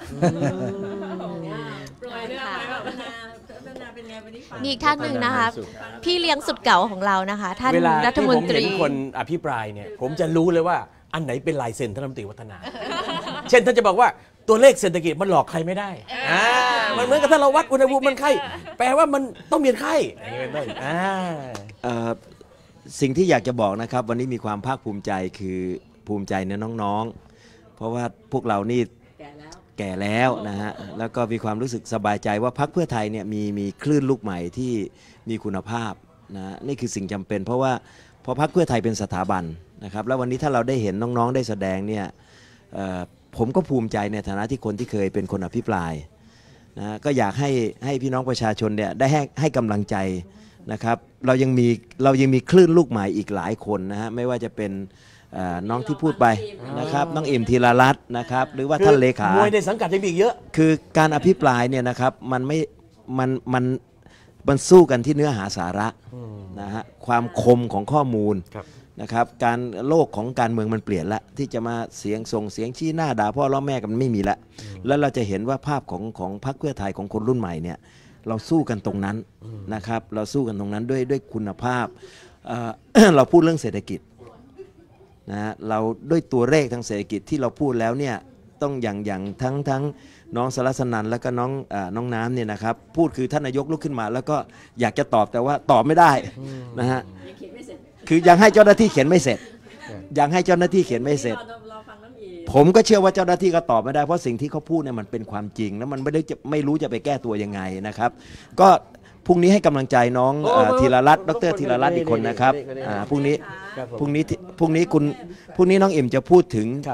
ปล่อยเรื่องไปแบบพัฒนาพัฒนาเป็นไงวันนี้ฟังมีอีกท่านหนึ่งนะคะ พี่เลี้ยงสุดเก่าของเรานะคะ ท่านเวลารัฐที่มผนมตเห็รีนคนอภิปรายเนี่ย ผมจะรู้เลยว่าอันไหนเป็นลายเซ็นท่านรัฐมนตรีวัฒนา เช่นท่านจะบอกว่าตัวเลขเศรษฐกิจมันหลอกใครไม่ได้อ่ามันเหมือนกับถ้าเราวัดอุณหภูมิมันไข้แปลว่ามันต้องมีไข้อย่างนี้เป็นต้นอ่าเอ่อสิ่งที่อยากจะบอกนะครับ วันนี้มีความภาคภูมิใจคือภูมิใจในน้องๆ เพราะว่าพวกเรานี่แก่แล้วแก่แล้วนะฮะแล้วก็มีความรู้สึกสบายใจว่าพรรคเพื่อไทยเนี่ยมีมีคลื่นลูกใหม่ที่มีคุณภาพนะนี่คือสิ่งจำเป็น เพราะว่าพอพรรคเพื่อไทยเป็นสถาบันนะครับแล้ววันนี้ถ้าเราได้เห็นน้องๆได้แสดงเนี่ยเอ่อผมก็ภูมิใจในฐานะที่คนที่เคยเป็นคนอภิปรายนะก็อยากให้ให้พี่น้องประชาชนเนี่ยได้ให้ให้กำลังใจนะครับเรายังมีเรายังมีคลื่นลูกใหม่อีกหลายคนนะฮะไม่ว่าจะเป็นเอ่อน้องที่พูดไปนะครับน้องอิ่มธีรรัตน์นะครับหรือว่าท่านเลขามวยในสังกัดยังมีอีกเยอะคือการอภิปรายเนี่ยนะครับมันไม่มันมันมันสู้กันที่เนื้อหาสาระนะฮะความคมของข้อมูลครับนะครับการโลกของการเมืองมันเปลี่ยนละที่จะมาเสียงส่งเสียงชี้หน้าด่าพ่อล้อแม่กันมันไม่มีละแล้วเราจะเห็นว่าภาพของของพรรคเพื่อไทยของคนรุ่นใหม่เนี่ยเราสู้กันตรงนั้นนะครับเราสู้กันตรงนั้นด้วยด้วยคุณภาพเอ่อ เราพูดเรื่องเศรษฐกิจนะฮะเราด้วยตัวเลขทางเศรษฐกิจที่เราพูดแล้วเนี่ยต้องอย่างอย่างทั้งทั้งน้องสรัสนันแล้วก็น้องเอ่อน้องน้ำเนี่ยนะครับพูดคือท่านนายกลุกขึ้นมา แล้วก็อยากจะตอบแต่ว่าตอบไม่ได้นะฮะคือยังให้เจ้าหน้าที่เขียนไม่เสร็จยังให้เจ้าหน้าที่เขียนไม่เสร็จเราฟังน้ำอีกผมก็เชื่อว่าเจ้าหน้าที่ก็ตอบไม่ได้เพราะสิ่งที่เขาพูดเนี่ยมันเป็นความจริงแล้วมันไม่ได้จะไม่รู้จะไปแก้ตัวยังไงนะครับ ก็พรุ่งนี้ให้กำลังใจน้องเอ่อธีรรัตน์ดรธีรรัตน์อีกคนนะครับอ่าพรุ่งนี้ครับผมพรุ่งนี้ที่พรุ่งนี้คุณพรุ่งนี้น้องอิ่มจะพูดถึงครับ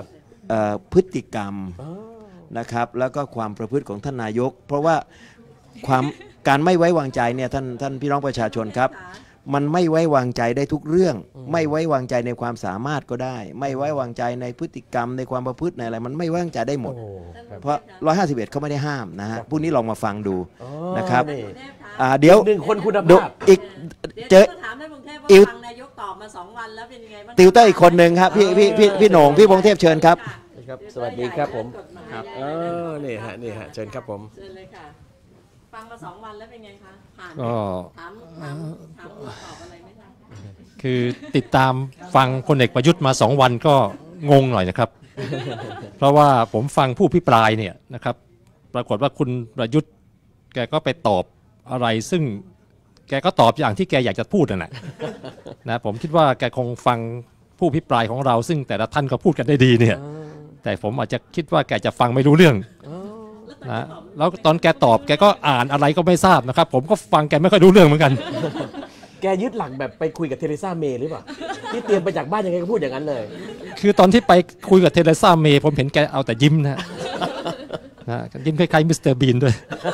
เอ่อพฤติกรรมนะครับแล้วก็ความประพฤติของท่านนายก เพราะว่าความการไม่ไว้วางใจเนี่ยท่านท่านพี่น้องประชาชนครับมันไม่ไว้วางใจได้ทุกเรื่อง ไม่ไว้วางใจในความสามารถก็ได้ ไม่ไว้วางใจในพฤติกรรมในความประพฤติในอะไรมันไม่ไว้วางใจได้หมดโอ้ครับเพราะหนึ่งร้อยห้าสิบเอ็ดเขาไม่ได้ห้ามนะฮะพวกนี้ลองมาฟังดูอ๋อนะครับนี่อ่าเดี๋ยวหนึ่งคนคุณดูภาพอีกเจเดี๋อยวถามท่านพงเทพว่าอิ๋วฟังนายกตอบมาสองวันแล้วเป็นยังไงบ้างติวเตอร์อีกคนหนึ่งครับพี่พี่พี่พี่โหน่งพี่พงเทพเชิญครับครับ สวัสดีครับผมกฎหมายครับใหญ่เออนี่ฮะนี่ฮะเชิญครับผมเชิญเลยค่ะ ฟังมาสองวันแล้วเป็นไงคะผ่านไหมก็ถามถามถามตอบอะไรไหมคะคือติดตามฟังพลเอกประยุทธ์มาสองวันก็งงหน่อยนะครับ เพราะว่าผมฟังผู้พิปรายเนี่ยนะครับ ปรากฏว่าคุณประยุทธ์แกก็ไปตอบอะไร ซึ่งแกก็ตอบอย่างที่แกอยากจะพูดนั่นแหละนะผมคิดว่าแกคงฟังผู้พิปรายของเรา ซึ่งแต่ละท่านก็พูดกันได้ดีเนี่ยแต่ผมอาจจะคิดว่าแกจะฟังไม่รู้เรื่องนะแล้วตอนแกตอบแกก็อ่านอะไรก็ไม่ทราบนะครับ ผมก็ฟังแกไม่ค่อยรู้เรื่องเหมือนกันแกยึดหลักแบบไปคุยกับเทเรซาเมย์หรือเปล่าที่เตรียมไปจากบ้านยังไงก็พูดอย่างนั้นเลยคือตอนที่ไปคุยกับเทเรซาเมย์ผมเห็นแกเอาแต่ยิ้มนะนะยิ้มคล้ายๆมิสเตอร์บีนด้วย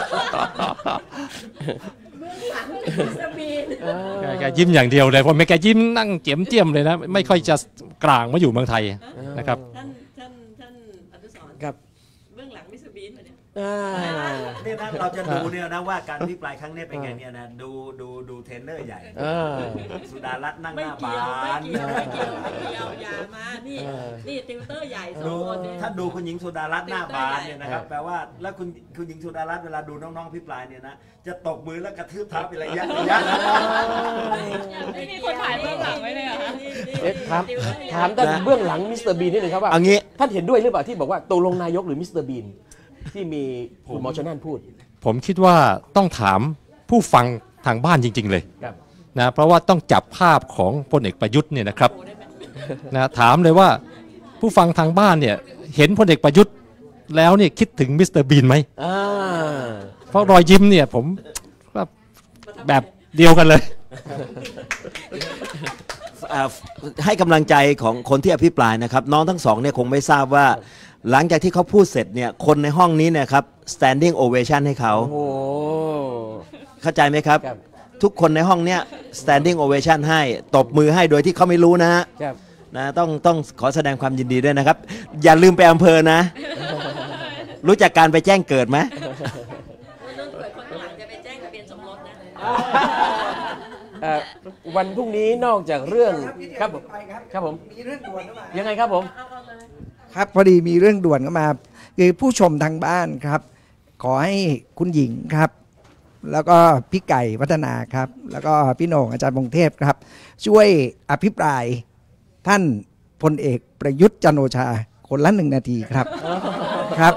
แกแกยิ้มอย่างเดียวเลยผมไม่แกยิ้มนั่งเจียมเจียมเลยนะไม่ค่อยจะกลางมาอยู่เมืองไทยนะครับท่านท่านท่านอนุสรณ์ครับเบื้องหลังมิสเตอร์บีนมาเนี่ยอ่าเนี่ยนะเราจะดูเนี่ยนะว่าการพิปรายครั้งนี้เป็นไงเนี่ยนะดูดูดูเทรนเนอร์ใหญ่เออสุดารัตน์นั่งหไม่น้าเกี่บายวไม่นเกี่ยวไม่เกี่ยวไม่เกี่ยวอย่ามา นี่เออนี่ติวเตอร์ใหญ่สอดูงคนเนี่ยถ้าดูคุณหญิงสุดารัตน์หน้าบานเนี่ยนะครับครับแปลว่าแล้วคุณคุณหญิงสุดารัตน์เวลาดูน้องๆพิปรายเนี่ยนะจะตบมือแล้วกระทืบเท้าเป็นระยะระยะไม่มีคนถ่ายเบื้องหลังไว้เลยเหรอคะเอ๊ะถามถามด้านเบื้องหลังมิสเตอร์บีนนิดหนึ่งครับว่าเอางี้ท่านเห็นด้วยหรือเปล่าที่บอกว่าตกลงนายกหรือมิสเตอร์บีนที่มีคุณหมอชนน่านพูดผมคิดว่าต้องถามผู้ฟังทางบ้านจริงๆเลยครับนะเพราะว่าต้องจับภาพของพลเอกประยุทธ์เนี่ยนะครับนะถามเลยว่าผู้ฟังทางบ้านเนี่ยเห็นพลเอกประยุทธ์แล้วเนี่ยคิดถึงมิสเตอร์บีนไหมอ่าเพราะรอยยิ้มเนี่ยผมว่าแบบเดียวกันเลยอ่าให้กำลังใจของคนที่อภิปรายนะครับน้องทั้งสองเนี่ยคงไม่ทราบว่าหลังจากที่เขาพูดเสร็จเนี่ยคนในห้องนี้เนี่ยครับ standing ovation ให้เขาโอ้โหเข้าใจไหมครับครับทุกคนในห้องเนี้ย standing ovation ให้ตบมือให้โดยที่เขาไม่รู้นะฮะครับนะต้องต้องขอแสดงความยินดีด้วยนะครับ อย่าลืมไปอำเภอนะ รู้จักการไปแจ้งเกิดไหมนุ่นเปิดคนข้างหลังจะไปแจ้งทะเบียนสมรสนะเอ่อวันพรุ่งนี้นอกจากเรื่องครับผมครับผมมีเรื่องด่วนเข้ามายังไงครับผมครับพอดีมีเรื่องด่วนเข้ามาคือผู้ชมทางบ้านครับ ขอให้คุณหญิงครับ แล้วก็พี่ไก่วัฒนาครับ แล้วก็พี่โหน่งอาจารย์พงเทพครับ ช่วยอภิปรายท่านพลเอกประยุทธ์จันทร์โอชาคนละหนึ่งนาทีครับครับ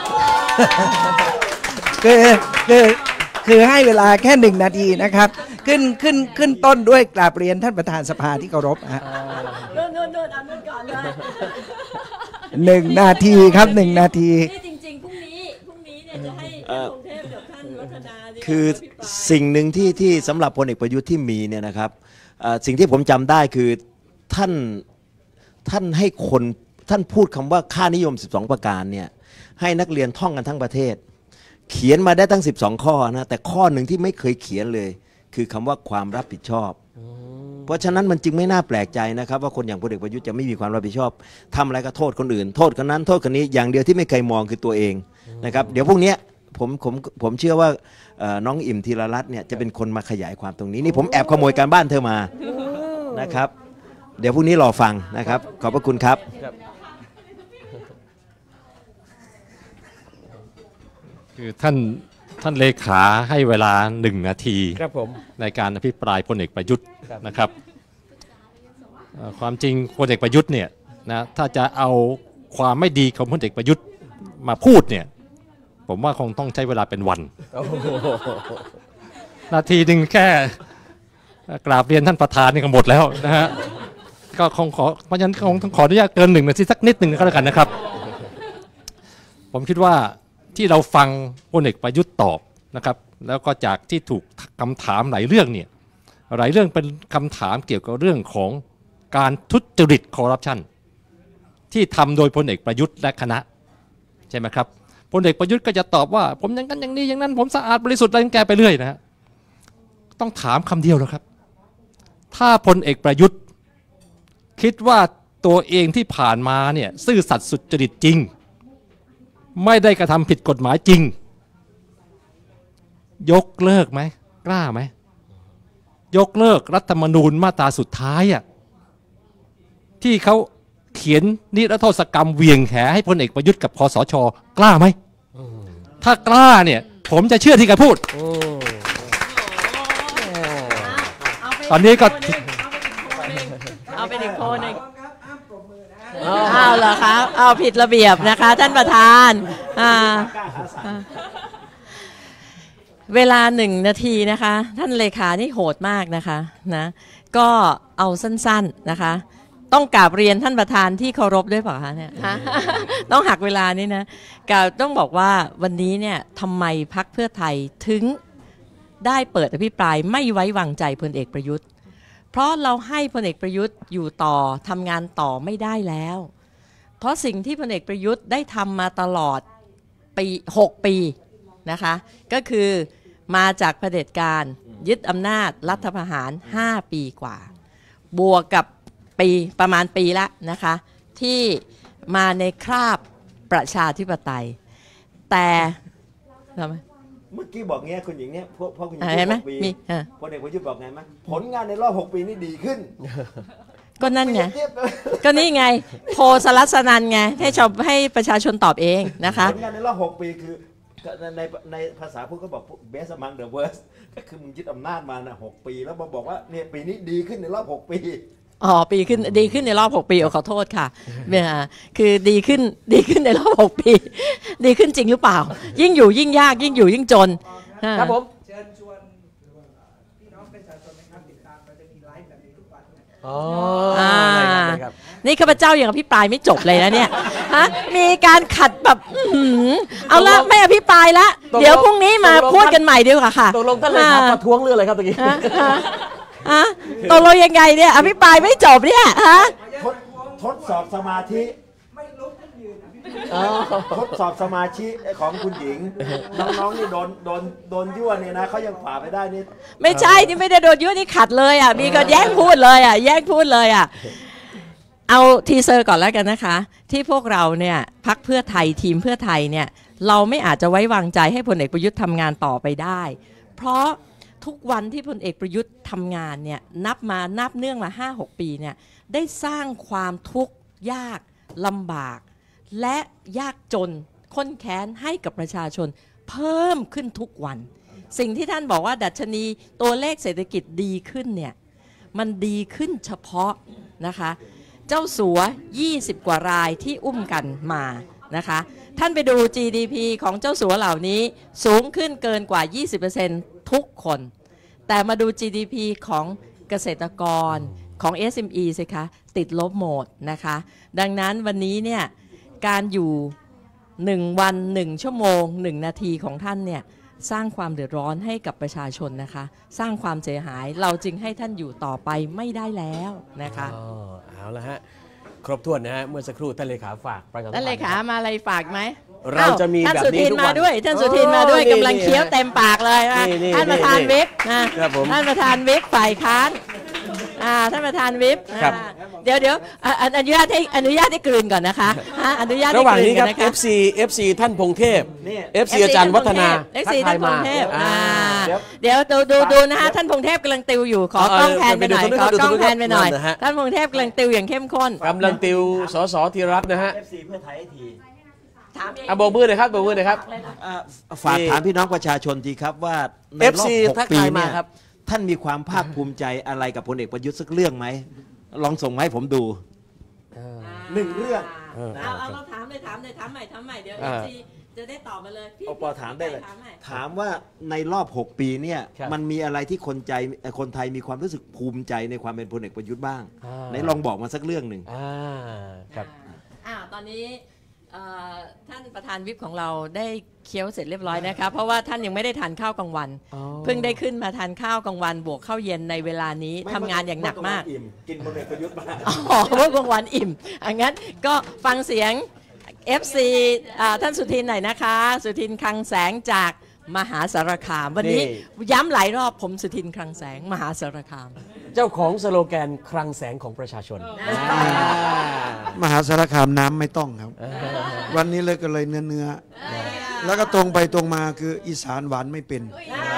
คือคือคือให้เวลาแค่หนึ่งนาทีนะครับ ขึ้นขึ้นขึ้นต้นด้วยกราบเรียนท่านประธานสภาที่เคารพฮะนุ่นนุ่นนุ่นเอานุ่นก่อนเลยหนึ่งนาทีครับหนึ่งนาทีนี่จริงๆพรุ่งนี้พรุ่งนี้เนี่ยจะให้เอ่ท่านอกรุงเทพกับท่านวัฒนาเนี่ยคือภิปรายสิ่งหนึ่งที่ที่สำหรับพลเอกประยุทธ์ที่มีเนี่ยนะครับเอ่อสิ่งที่ผมจำได้คือท่านท่านให้คนท่านพูดคำว่าค่านิยมสิบสองประการเนี่ยให้นักเรียนท่องกันทั้งประเทศ เขียนมาได้ตั้งสิบสองข้อนะแต่ข้อหนึ่งที่ไม่เคยเขียนเลย คือคำว่าความรับผิดชอบ เพราะฉะนั้นมันจึงไม่น่าแปลกใจนะครับว่าคนอย่างพลเอกประยุทธ์จะไม่มีความรับผิดชอบทำอะไรก็โทษคนอื่น โทษคนนั้นโทษคนนี้อย่างเดียวที่ไม่เคยมองคือตัวเองนะครับเดี๋ยวพวกเนี้ยผมผมผมเชื่อว่าเอ่อน้องอิ่มธีรรัตน์เนี่ยจะเป็นคนมาขยายความตรงนี้นี่ผมแอบขโมยการบ้านเธอมานะครับเดี๋ยวพรุ่งนี้รอฟังนะครับขอบพระคุณครับคือท่านท่านเลขาให้เวลาหนึ่งนาทีครับผมในการอภิปรายพลเอกประยุทธ์ครับนะครับเอ่อความจริงพลเอกประยุทธ์เนี่ยนะถ้าจะเอาความไม่ดีของพลเอกประยุทธ์มาพูดเนี่ยผมว่าคงต้องใช้เวลาเป็นวันโอ้โหนาทีหนึ่งแค่กราบเรียนท่านประธานนี่ก็หมดแล้วนะฮะก็คงขอเพราะฉะนั้นคงต้องขออนุญาตเกินหนึ่งนาทีสักนิดหนึ่งก็แล้วกันนะครับ ผมคิดว่าที่เราฟังพลเอกประยุทธ์ตอบนะครับแล้วก็จากที่ถูกคำถามหลายเรื่องเนี่ยหลายเรื่องเป็นคำถามเกี่ยวกับเรื่องของการทุจริตคอร์รัปชันที่ทำโดยพลเอกประยุทธ์และคณะใช่ไหมครับพลเอกประยุทธ์ก็จะตอบว่าผมอย่างนั้นอย่างนี้อย่างนั้นผมสะอาดบริสุทธิ์อะไรของแกไปเรื่อยนะฮะต้องถามคำเดียวแล้วครับถ้าพลเอกประยุทธ์คิดว่าตัวเองที่ผ่านมาเนี่ยซื่อสัตย์สุจริตจริงไม่ได้กระทำผิดกฎหมายจริงยกเลิกไหมกล้าไหมยกเลิกรัฐธรรมนูญมาตราสุดท้ายอ่ะที่เขาเขียนนิรโทษกรรมเวียงแหให้พลเอกประยุทธ์กับคสช.กล้าไหมถ้ากล้าเนี่ยผมจะเชื่อที่แกพูดตอนนี้ก็เอาไปอีกโคนหนึ่งเอาเหรอครับเอาผิดระเบียบนะคะท่านประธานอ่าเวลาหนึ่งนาทีนะคะท่านเลขานี่โหดมากนะคะนะก็เอาสั้นๆนะคะต้องกราบเรียนท่านประธานที่เคารพด้วยเปล่าคะเนี่ยต้องหักเวลานี่นะกาต้องบอกว่าวันนี้เนี่ยทำไมพรรคเพื่อไทยถึงได้เปิดอภิปรายไม่ไว้วางใจพลเอกประยุทธ์เพราะเราให้พลเอกประยุทธ์อยู่ต่อทำงานต่อไม่ได้แล้วเพราะสิ่งที่พลเอกประยุทธ์ได้ทำมาตลอดปีหกปีนะคะก็คือมาจากเผด็จการยึดอำนาจรัฐประหารห้าปีกว่าบวกกับปีประมาณปีละนะคะที่มาในคราบประชาธิปไตยแต่ทำไมเมื่อกี้บอกเงี้ยคุณหญิงเนี่ยพวกพ่อคุณหญิงเห็นไหมหกปีมีพลเอกประยุทธ์บอกไงมั้ยผลงานในรอบหกปีนี่ดีขึ้นก็นั่นไงก็นี่ไงโพสรัสนันไงให้ชาวให้ประชาชนตอบเองนะคะผลงานในรอบหกปีคือในในภาษาพูดก็บอก best among the worst ก็คือมึงยึดอำนาจมานะหกปีแล้วมาบอกว่าเนี่ยปีนี้ดีขึ้นในรอบหกปีอ๋อปีขึ้นดีขึ้นในรอบหกปีขอโทษค่ะเนี่ยคือดีขึ้นดีขึ้นในรอบหกปีดีขึ้นจริงหรือเปล่ายิ่งอยู่ยิ่งยากยิ่งอยู่ยิ่งจนครับผมเชิญชวนพี่น้องประชาชนนะครับติดตามเราจะมีไลฟ์แบบนี้ทุกวันอ๋อนี่ข้าพเจ้ายังอภิปรายไม่จบเลยนะเนี่ยฮะมีการขัดแบบเอาละไม่อภิปรายละเดี๋ยวพรุ่งนี้มาพูดกันใหม่ดีกว่าค่ะตกลงท่านเลยครับประท้วงเรื่องอะไรครับตะกี้ฮะตกลงยังไงเนี่ยอภิปรายไม่จบเนี่ยฮะทดสอบสมาธิไม่ลุกขึ้นยืนทดสอบสมาธิของคุณหญิงน้องๆนี่โดนโดนโดนยั่วเนี่ยนะเขายังฝ่าไปได้นี่ไม่ใช่นี่ไม่ได้โดนยั่วนี่ขัดเลยอ่ะมีก็แย่งพูดเลยอ่ะแย่งพูดเลยอ่ะเอาทีเซอร์ก่อนแล้วกันนะคะที่พวกเราเนี่ยพรรคเพื่อไทยทีมเพื่อไทยเนี่ยเราไม่อาจจะไว้วางใจให้พลเอกประยุทธ์ทำงานต่อไปได้เพราะทุกวันที่พลเอกประยุทธ์ทำงานเนี่ยนับมานับเนื่องมา ห้าหก ปีเนี่ยได้สร้างความทุกข์ยากลำบากและยากจนข้นแค้นให้กับประชาชนเพิ่มขึ้นทุกวันสิ่งที่ท่านบอกว่าดัชนีตัวเลขเศรษฐกิจดีขึ้นเนี่ยมันดีขึ้นเฉพาะนะคะเจ้าสัวยี่สิบกว่ารายที่อุ้มกันมานะคะท่านไปดู จี ดี พี ของเจ้าสัวเหล่านี้สูงขึ้นเกินกว่า ยี่สิบเปอร์เซ็นต์ ทุกคนแต่มาดู จี ดี พี ของเกษตรกรของ เอส เอ็ม อี สิคะติดลบหมดนะคะดังนั้นวันนี้เนี่ยการอยู่หนึ่งวันหนึ่งชั่วโมงหนึ่งนาทีของท่านเนี่ยสร้างความเดือดร้อนให้กับประชาชนนะคะสร้างความเสียหายเราจึงให้ท่านอยู่ต่อไปไม่ได้แล้วนะคะอ๋อเอาละฮะครบถ้วนนะฮะเมื่อสักครู่ท่านเลขาฝากประชาสัมพันธ์ท่านเลขามาอะไรฝากไหมเราจะมีแบบนี้ทุกวันท่านสุทินมาด้วยท่านสุทินมาด้วยกำลังเคี้ยวเต็มปากเลยท่านประธานวิปนะท่านประธานวิปฝ่ายค้านท่านประธานวิปเดี๋ยวเดี๋ยวอนุญาตให้อนุญาตให้กลืนก่อนนะคะอนุญาตให้กลืนก่อนนะคะเอฟ ซี เอฟ ซี ท่านพงเทพ เอฟ ซี อาจารย์วัฒนาเอฟ ซี ท่านพงเทพเดี๋ยวดูดูดูนะฮะท่านพงเทพกำลังติวอยู่ขอกล้องแพนไปหน่อยขอกล้องแพนไปหน่อยท่านพงเทพกำลังติวอย่างเข้มข้นกำลังติวสสธีรัตน์นะฮะเอฟ ซี เพื่อไทยทีอ่ะโบกมือหน่อยครับโบกมือหน่อยครับฝากถามพี่น้องประชาชนทีครับว่าในรอบหกปีเนี่ยท่านมีความภาคภูมิใจอะไรกับพลเอกประยุทธ์สักเรื่องไหมลองส่งมาให้ผมดูหนึ่งเรื่องเอาเอาเราถามเลยถามเลยถามใหม่ถามใหม่เดี๋ยวเอฟซีจะได้ตอบมาเลยพี่ปอถามได้เลยถามว่าในรอบหกปีเนี่ยมันมีอะไรที่คนใจคนไทยมีความรู้สึกภูมิใจในความเป็นพลเอกประยุทธ์บ้างไหนลองบอกมาสักเรื่องหนึ่งอ่าครับอ่าตอนนี้เอ่อท่านประธานวิปของเราได้เคี้ยวเสร็จเรียบร้อยนะคะเพราะว่าท่านยังไม่ได้ทานข้าวกลางวัน เพิ่งได้ขึ้นมาทานข้าวกลางวันบวกข้าวเย็นในเวลานี้ทำงานอย่างหนักมากกินพลเอกประยุทธ์มาอ๋อเมื่อกลางวันอิ่มอังั้นก็ฟังเสียง เอฟ ซี อ่าท่านสุทินหน่อยนะคะ สุทินคลังแสงจากมหาสารคามวันนี้ย้ำหลายรอบผมสุทินคลังแสงมหาสารคามเจ้าของสโลแกนคลังแสงของประชาชนมหาสารคามน้ำไม่ต้องครับ วันนี้เลยก็เลยเนื้อเนื้อแล้วก็ตรงไปตรงมาคืออีสานหวานไม่เป็น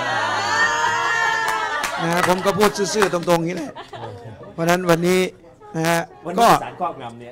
นะฮะผมก็พูดซื่อๆตรงๆนี้แหละเพราะนั้นวันนี้นะฮะวันก็นี้สารครอบงำเนี่ย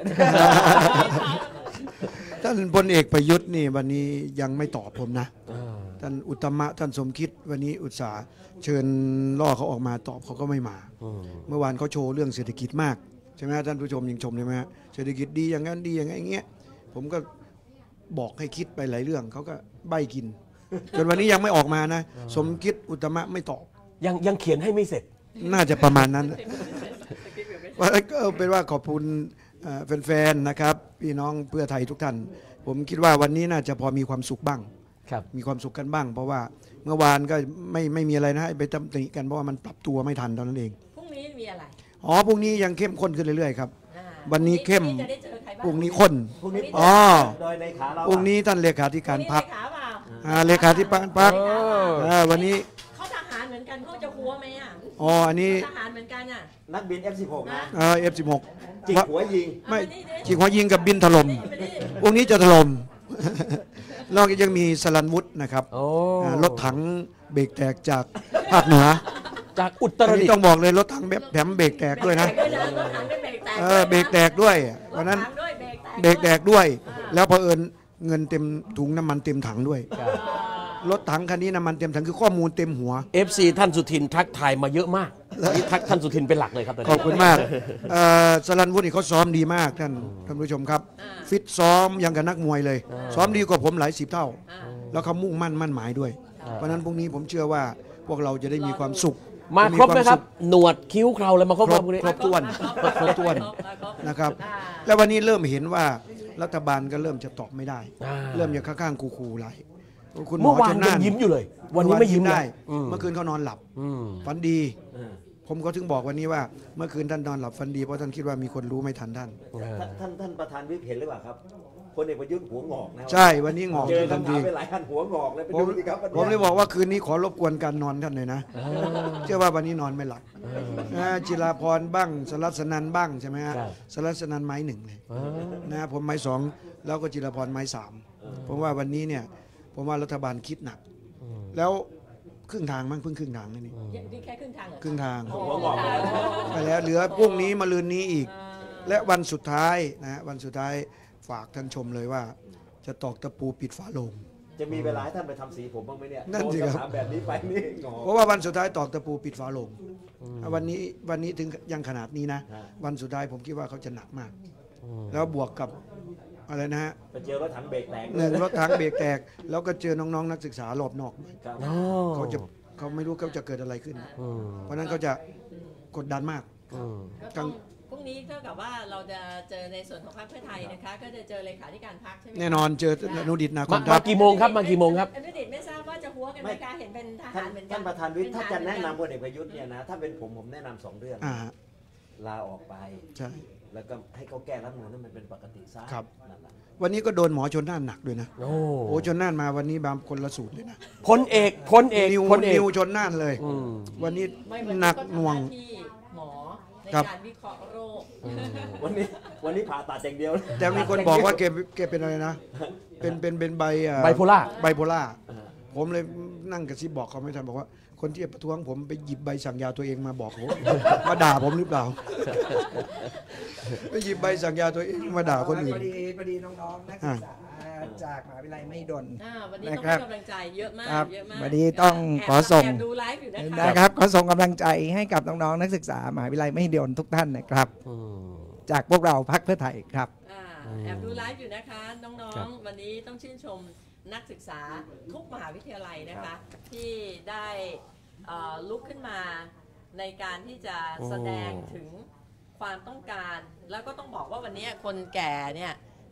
ท่านพลเอกประยุทธ์นี่วันนี้ยังไม่ตอบผมนะท่านอุตตมะท่านสมคิดวันนี้อุตสาห์เชิญล่อเขาออกมาตอบเขาก็ไม่มาเมื่อวานเขาโชว์เรื่องเศรษฐกิจมากใช่ไหมท่านผู้ชมยังชมใช่ไหมฮะเศรษฐกิจดีอย่างนั้นดีอย่างเงี้ยผมก็บอกให้คิดไปหลายเรื่องเขาก็ใบกินจนวันนี้ยังไม่ออกมานะสมคิดอุตตมะไม่ตอบยังยังเขียนให้ไม่เสร็จน่าจะประมาณนั้นว่าก็เป็นว่าขอบคุณแฟนๆนะครับพี่น้องเพื่อไทยทุกท่านผมคิดว่าวันนี้น่าจะพอมีความสุขบ้างมีความสุขกันบ้างเพราะว่าเมื่อวานก็ไม่ไม่มีอะไรนะให้ไปตำหนิกันเพราะว่ามันปรับตัวไม่ทันตอนนั้นเองพรุ่งนี้มีอะไรอ๋อพรุ่งนี้ยังเข้มข้นขึ้นเรื่อยๆครับวันนี้เข้มจะได้เจอใครบ้างพรุ่งนี้ข้นพรุ่งนี้อ๋อโดยเลขาเราพรุ่งนี้ท่านเลขาธิการพรรคขาเปล่าอ่าเลขาธิการพรรคอ่าวันนี้เขาทหารเหมือนกันเขาจะหัวไหมอ่ะอ๋ออันนี้ทหารเหมือนกันอ่ะนักบิน เอฟ สิบหก นะเออ เอฟ สิบหกจิกหัวยิงไม่จิกหัวยิงกับบินถล่มพรุ่งนี้จะถล่มนอกจากยังมีสลันวุฒินะครับโอ้อ่ารถถังเบรกแตกจากภาคเหนือจากอุตรอันดินี้ตถ์ต้องบอกเลยรถถังแบบแถมเบรกแตกด้วยนะรถถังด้วยเบรกแตกเออเบรกแตกด้วยวันนั้นรถถังด้วยเบรกแตกเบรกแตกด้วย แล้วเผอิญเงินเต็มถุงน้ำมันเต็มถังด้วยรถถังคันนี้น้ำมันเต็มถังคือข้อมูลเต็มหัวเอฟซีท่านสุทินทักทายมาเยอะมากนี่ทักท่านสุทินเป็นหลักเลยครับตอนขนี้อบคุณมากเอ่อสลันวุฒินี่เขาซ้อมดีมากท่านท่านผู้ชมครับ ฟิตซ้อมยังกับนักมวยเลย ซ้อมดีกว่าผมหลายสิบเท่า แล้วเขามุ่งมั่นมั่นหมายด้วย เพราะฉะนั้นพรุ่งนี้ผมเชื่อว่าพวกเราจะได้มีความสุขมาครบนะครับหนวดคิ้วเคราเลยมาครบครบพวกนี้ครบถ้วนครบถ้วนนะครับ แล้ววันนี้เริ่มเห็นว่ารัฐบาลก็เริ่มจะตอบไม่ได้อ่าเริ่มจะข้างๆคูๆไหลคุณหมเมื่ออวานชนยัน่าง นยิ้มอยู่เลย วันนี้ไม่ยิ้มได้อืมเมื่อคืนเขานอนหลับอืมฝันดี ผมก็ถึงบอกวันนี้ว่าเมื่อคืนท่านนอนหลับฝันดีเพราะท่านคิดว่ามีคนรู้ไม่ทันท่านท่านท่านท่านประธานวิปเห็นหรือเปล่าครับพลเอกประยุทธ์หัวงอกนะใช่วันนี้งอกเจอทันคำถาทีมไปหลายท่านหัวงอกเลยไปผมดูสิครับวันนี้ผมเลยบอกว่าคืนนี้ขอรบกวนการนอนท่านหน่อยนะเชื่อว่าวันนี้นอนไม่หลับนะจิราพรบ้างสรัสนันบ้างใช่ไหมฮะครับสรัสนันไม้หนึ่งเลยอ่านะผมไม้สองแล้วก็จิราพรไม้สามผมว่าวันนี้เนี่ยผมว่ารัฐบาลคิดหนัก แล้วครึ่งทางมั้งเพิ่งครึ่งทางนี่นี่แค่ครึ่งทางเหรอครึ่งทางหัวงอกไปแล้วไปแล้วเหลือพรุ่งนี้มะรืนนี้อีก และวันสุดท้ายนะวันสุดท้ายฝากท่านชมเลยว่า จะตอกตะปูปิดฝาโลงจะมีเวลาให้ท่านไปทำสีผมบ้างไหมเนี่ยนั่นสิครับโดคำถามแบบนี้ไปนี่งอเพราะว่าวันสุดท้ายตอกตะปูปิดฝาโลงวันนี้วันนี้ถึงยังขนาดนี้นะฮะวันสุดท้ายผมคิดว่าเขาจะหนักมาก แล้วบวกกับอะไรนะฮะไปเจอรถถังเบรกแตกหนึ่งรถถังเบรกแตก แล้วก็เจอน้องๆนักศึกษารอบนอกด้วยครับอ๋อเขาจะเขาไม่รู้เขาจะเกิดอะไรขึ้นอืมเพราะฉะนั้นเขาจะกดดันมากอืมก็ต้องพรุ่งนี้เท่ากับว่าเราจะเจอในส่วนของพรรคเพื่อไทยนะคะ ก็จะเจอเลขาธิการพรรคใช่ไหมคะแน่นอนเจออนุดิตนาคมาอนมาทัพกี่โมงครับมากี่โมงครับอนุดิตไม่ทราบว่าจะหัวกันไหมคะเห็นเป็นทหาท่าร นเหมือนกันท่านประธานวิปถ้าจะแนะนำพเป็ลเอกประยุทธ์เนี่ยนะถ้าเป็นผมผมแนะนำสองเรื่องอ่าลาออกไปใช่แล้วก็ให้เขาแก้รัฐธรรมนูญให้มันเป็นปกติซะครับนั่นแหละวันนี้ก็โดนหมอชนน่านหนักด้วยนะโอ้โอ้ชนน่านมาวันนี้บางคนละสูตรเลยนะพลเอกพลเอกนิวพลเอกนิวชนน่านเลยอืมวันนี้ไม่วันหนันี้กก็หน่วงทำหน้าที่หมอในครับการวิเคราะห์โรควันนี้วันนี้ผ่าตัดอย่างเดียวแต่มีคนบอกว่าแกแกเป็นอะไรนะ เป็นเป็นเป็นใบอ่ะไบโพล่าไบโพล่าผมเลยนั่งกระซิบบอกเขาไม่ทันบอกว่าคนที่ประท้วงผมไปหยิบใบสั่งยาตัวเองมาบอกผม มาด่าผมหรือเปล่า ไปหยิบใบสั่งยาตัวเองมาด่าคนอื่นพอดีพอดีน้องๆนักศึกษาจากมหาวิทยาลัยมหิดลอ่าวันนี้นะต้องครัให้บกำลังใจเยอะมากครับเยอะมากวันนี้ต้องแบขอส่งแอบดูไลฟ์อยู่นะคะนะครับขอส่งกำลังใจให้กับน้องๆนักศึกษามหาวิทยาลัยมหิดลทุกท่านนะครับอืมจากพวกเราพรรคเพื่อไทยครับอ่าแอบดูไลฟ์อยู่นะคะ น้อครังบๆ วันนี้ต้องชื่นชมนักศึกษาทุกมหาวิทยาลัยนะคะ ที่ได้เอ่อลุกขึ้นมาในการที่จะแสดงถึงความต้องการ แล้วก็ต้องบอกว่าวันนี้คนแก่เนี่ยท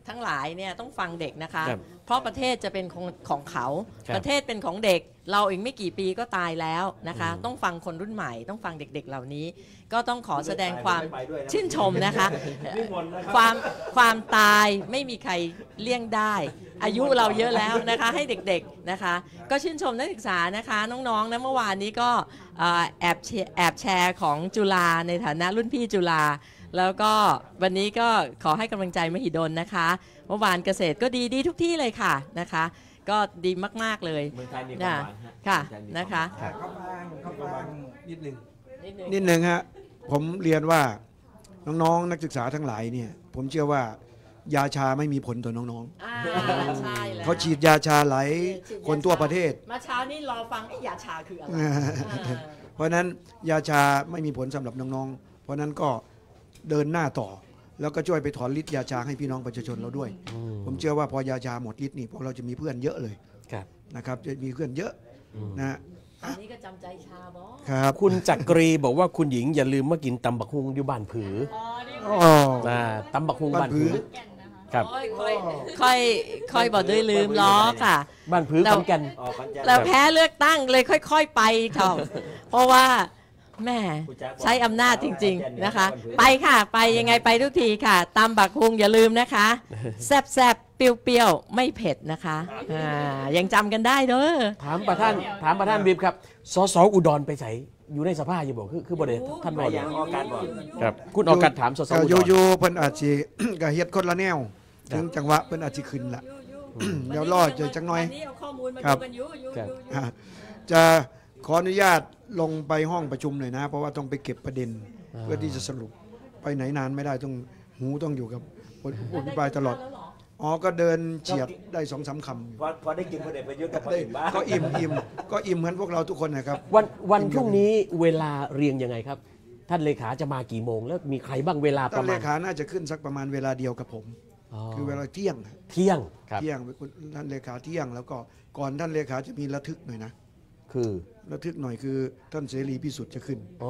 ทั้งหลายเนี่ยต้องฟังเด็กนะคะครับเพราะประเทศจะเป็นของของเขาครับประเทศเป็นของเด็กเราอีกไม่กี่ปีก็ตายแล้วนะคะ ต้องฟังคนรุ่นใหม่ ต้องฟังเด็กๆเหล่านี้ ก็ต้องขอแสดงความชื่นชมนะคะความความตายไม่มีใครเลี่ยงได้ อายุเราเยอะแล้วนะคะให้เด็กๆนะคะ ก็ชื่นชมนักศึกษานะคะน้องๆนะเมื่อวานนี้ก็เอ่อแอบแชร์แอบแชร์ของจุฬาในฐานะรุ่นพี่จุฬาแล้วก็วันนี้ก็ขอให้กำลังใจมหิดลนะคะเมื่อวานเกษตรก็ดีดีทุกที่เลยค่ะนะคะ ก็ดีมากๆเลยเมืองไทยมีความหวานฮะค่ะเมืองไทยมีความหวานนะคะเขาฟังเขาฟังนิดหนึ่งนิดนึงนิดหนึ่งฮะผมเรียนว่าน้องๆนักศึกษาทั้งหลายเนี่ยผมเชื่อว่ายาชาไม่มีผลต่อน้องอ่าใช่แล้วๆเขาฉีดยาชาหลายคนทั่วประเทศมาเช้านี่รอฟังไอ้ยาชาคืออะไรอ่าอ่าเพราะฉะนั้นยาชาไม่มีผลสำหรับน้องๆ เพราะฉะนั้นก็เดินหน้าต่อ แล้วก็ช่วยไปถอนฤทธิ์ยาชาให้พี่น้องประชาชนเราด้วย ผมเชื่อว่าพอยาชาหมดฤทธิ์นี่พวกเราจะมีเพื่อนเยอะเลยครับนะครับจะมีเพื่อนเยอะนะฮะอันนี้ก็จำใจชาบอครับคุณจักรีบอกว่าคุณหญิงอย่าลืมมากินตำบักฮุงอยู่บ้านผืออ๋ออ่าตำบักฮุงบ้านผือ ครับค่อยค่อยค่อยค่อยบอกด้วยลืมล้อค่ะบ้านผือขอนแก่นออกขอนแก่นเราแพ้เลือกตั้งเลยค่อยๆไปค่ะ เพราะว่าแม่ใช้อำนาจจริงๆนะคะ ไปค่ะไปยังไงไปทุกทีค่ะตามบักฮุงอย่าลืมนะคะ แซบแซบๆเปรี้ยวๆ ไม่เผ็ดนะคะอ่ายังจำกันได้เด้อถามประธานถามประธานบิ๊บครับสสอุดรไปใส่อยู่ในสภาอยู่บอกคือคือบริท่านบไปอกยังออกการบอกครับ คุณออกการถามสสก็อุโยดรโย่เพิ่นอาจสิ ก็เฮ็ดคนละแนวถึงจังหวะเพิ่นอาจสิขึ้นละเดี๋ยวรอจะจังหน่อยวันนี้เอาข้อมูลมาครัดูบกันอยู่อยู่ครับอยู่อยู่อ่ะจะขออนุญาตลงไปห้องประชุมหน่อยนะ เพราะว่าต้องไปเก็บประเด็น เพื่อที่จะสรุปไปไหนนานไม่ได้ต้องหูต้องอยู่กับผู้อภิปรายตลอด อ๋อก็เดินเฉียดได้สองสามคพอพอได้กินพลเอกประยุทธ์ก็ำพอได้อิ่มบ้างก็อิ่มอิ่มก็อิ่มเหมือนพวกเราทุกคนนะครับวันวันพรุ่งนี้เวลาเรียงยังไงครับ ท่านเลขาจะมากี่โมง แล้วมีใครบ้างเวลาปท่านระเลมาณขาน่าจะขึ้นสักประมาณเวลาเดียวกับผม คือเวลาเที่ยงเที่ยงครับเที่ยงท่านเลขาเที่ยง แล้วก็ก่อนท่านเลขาจะมีระทึกหน่อยนะคือระทึกหน่อยคือท่านเสรีพิสุทธิ์จะขึ้นโอ้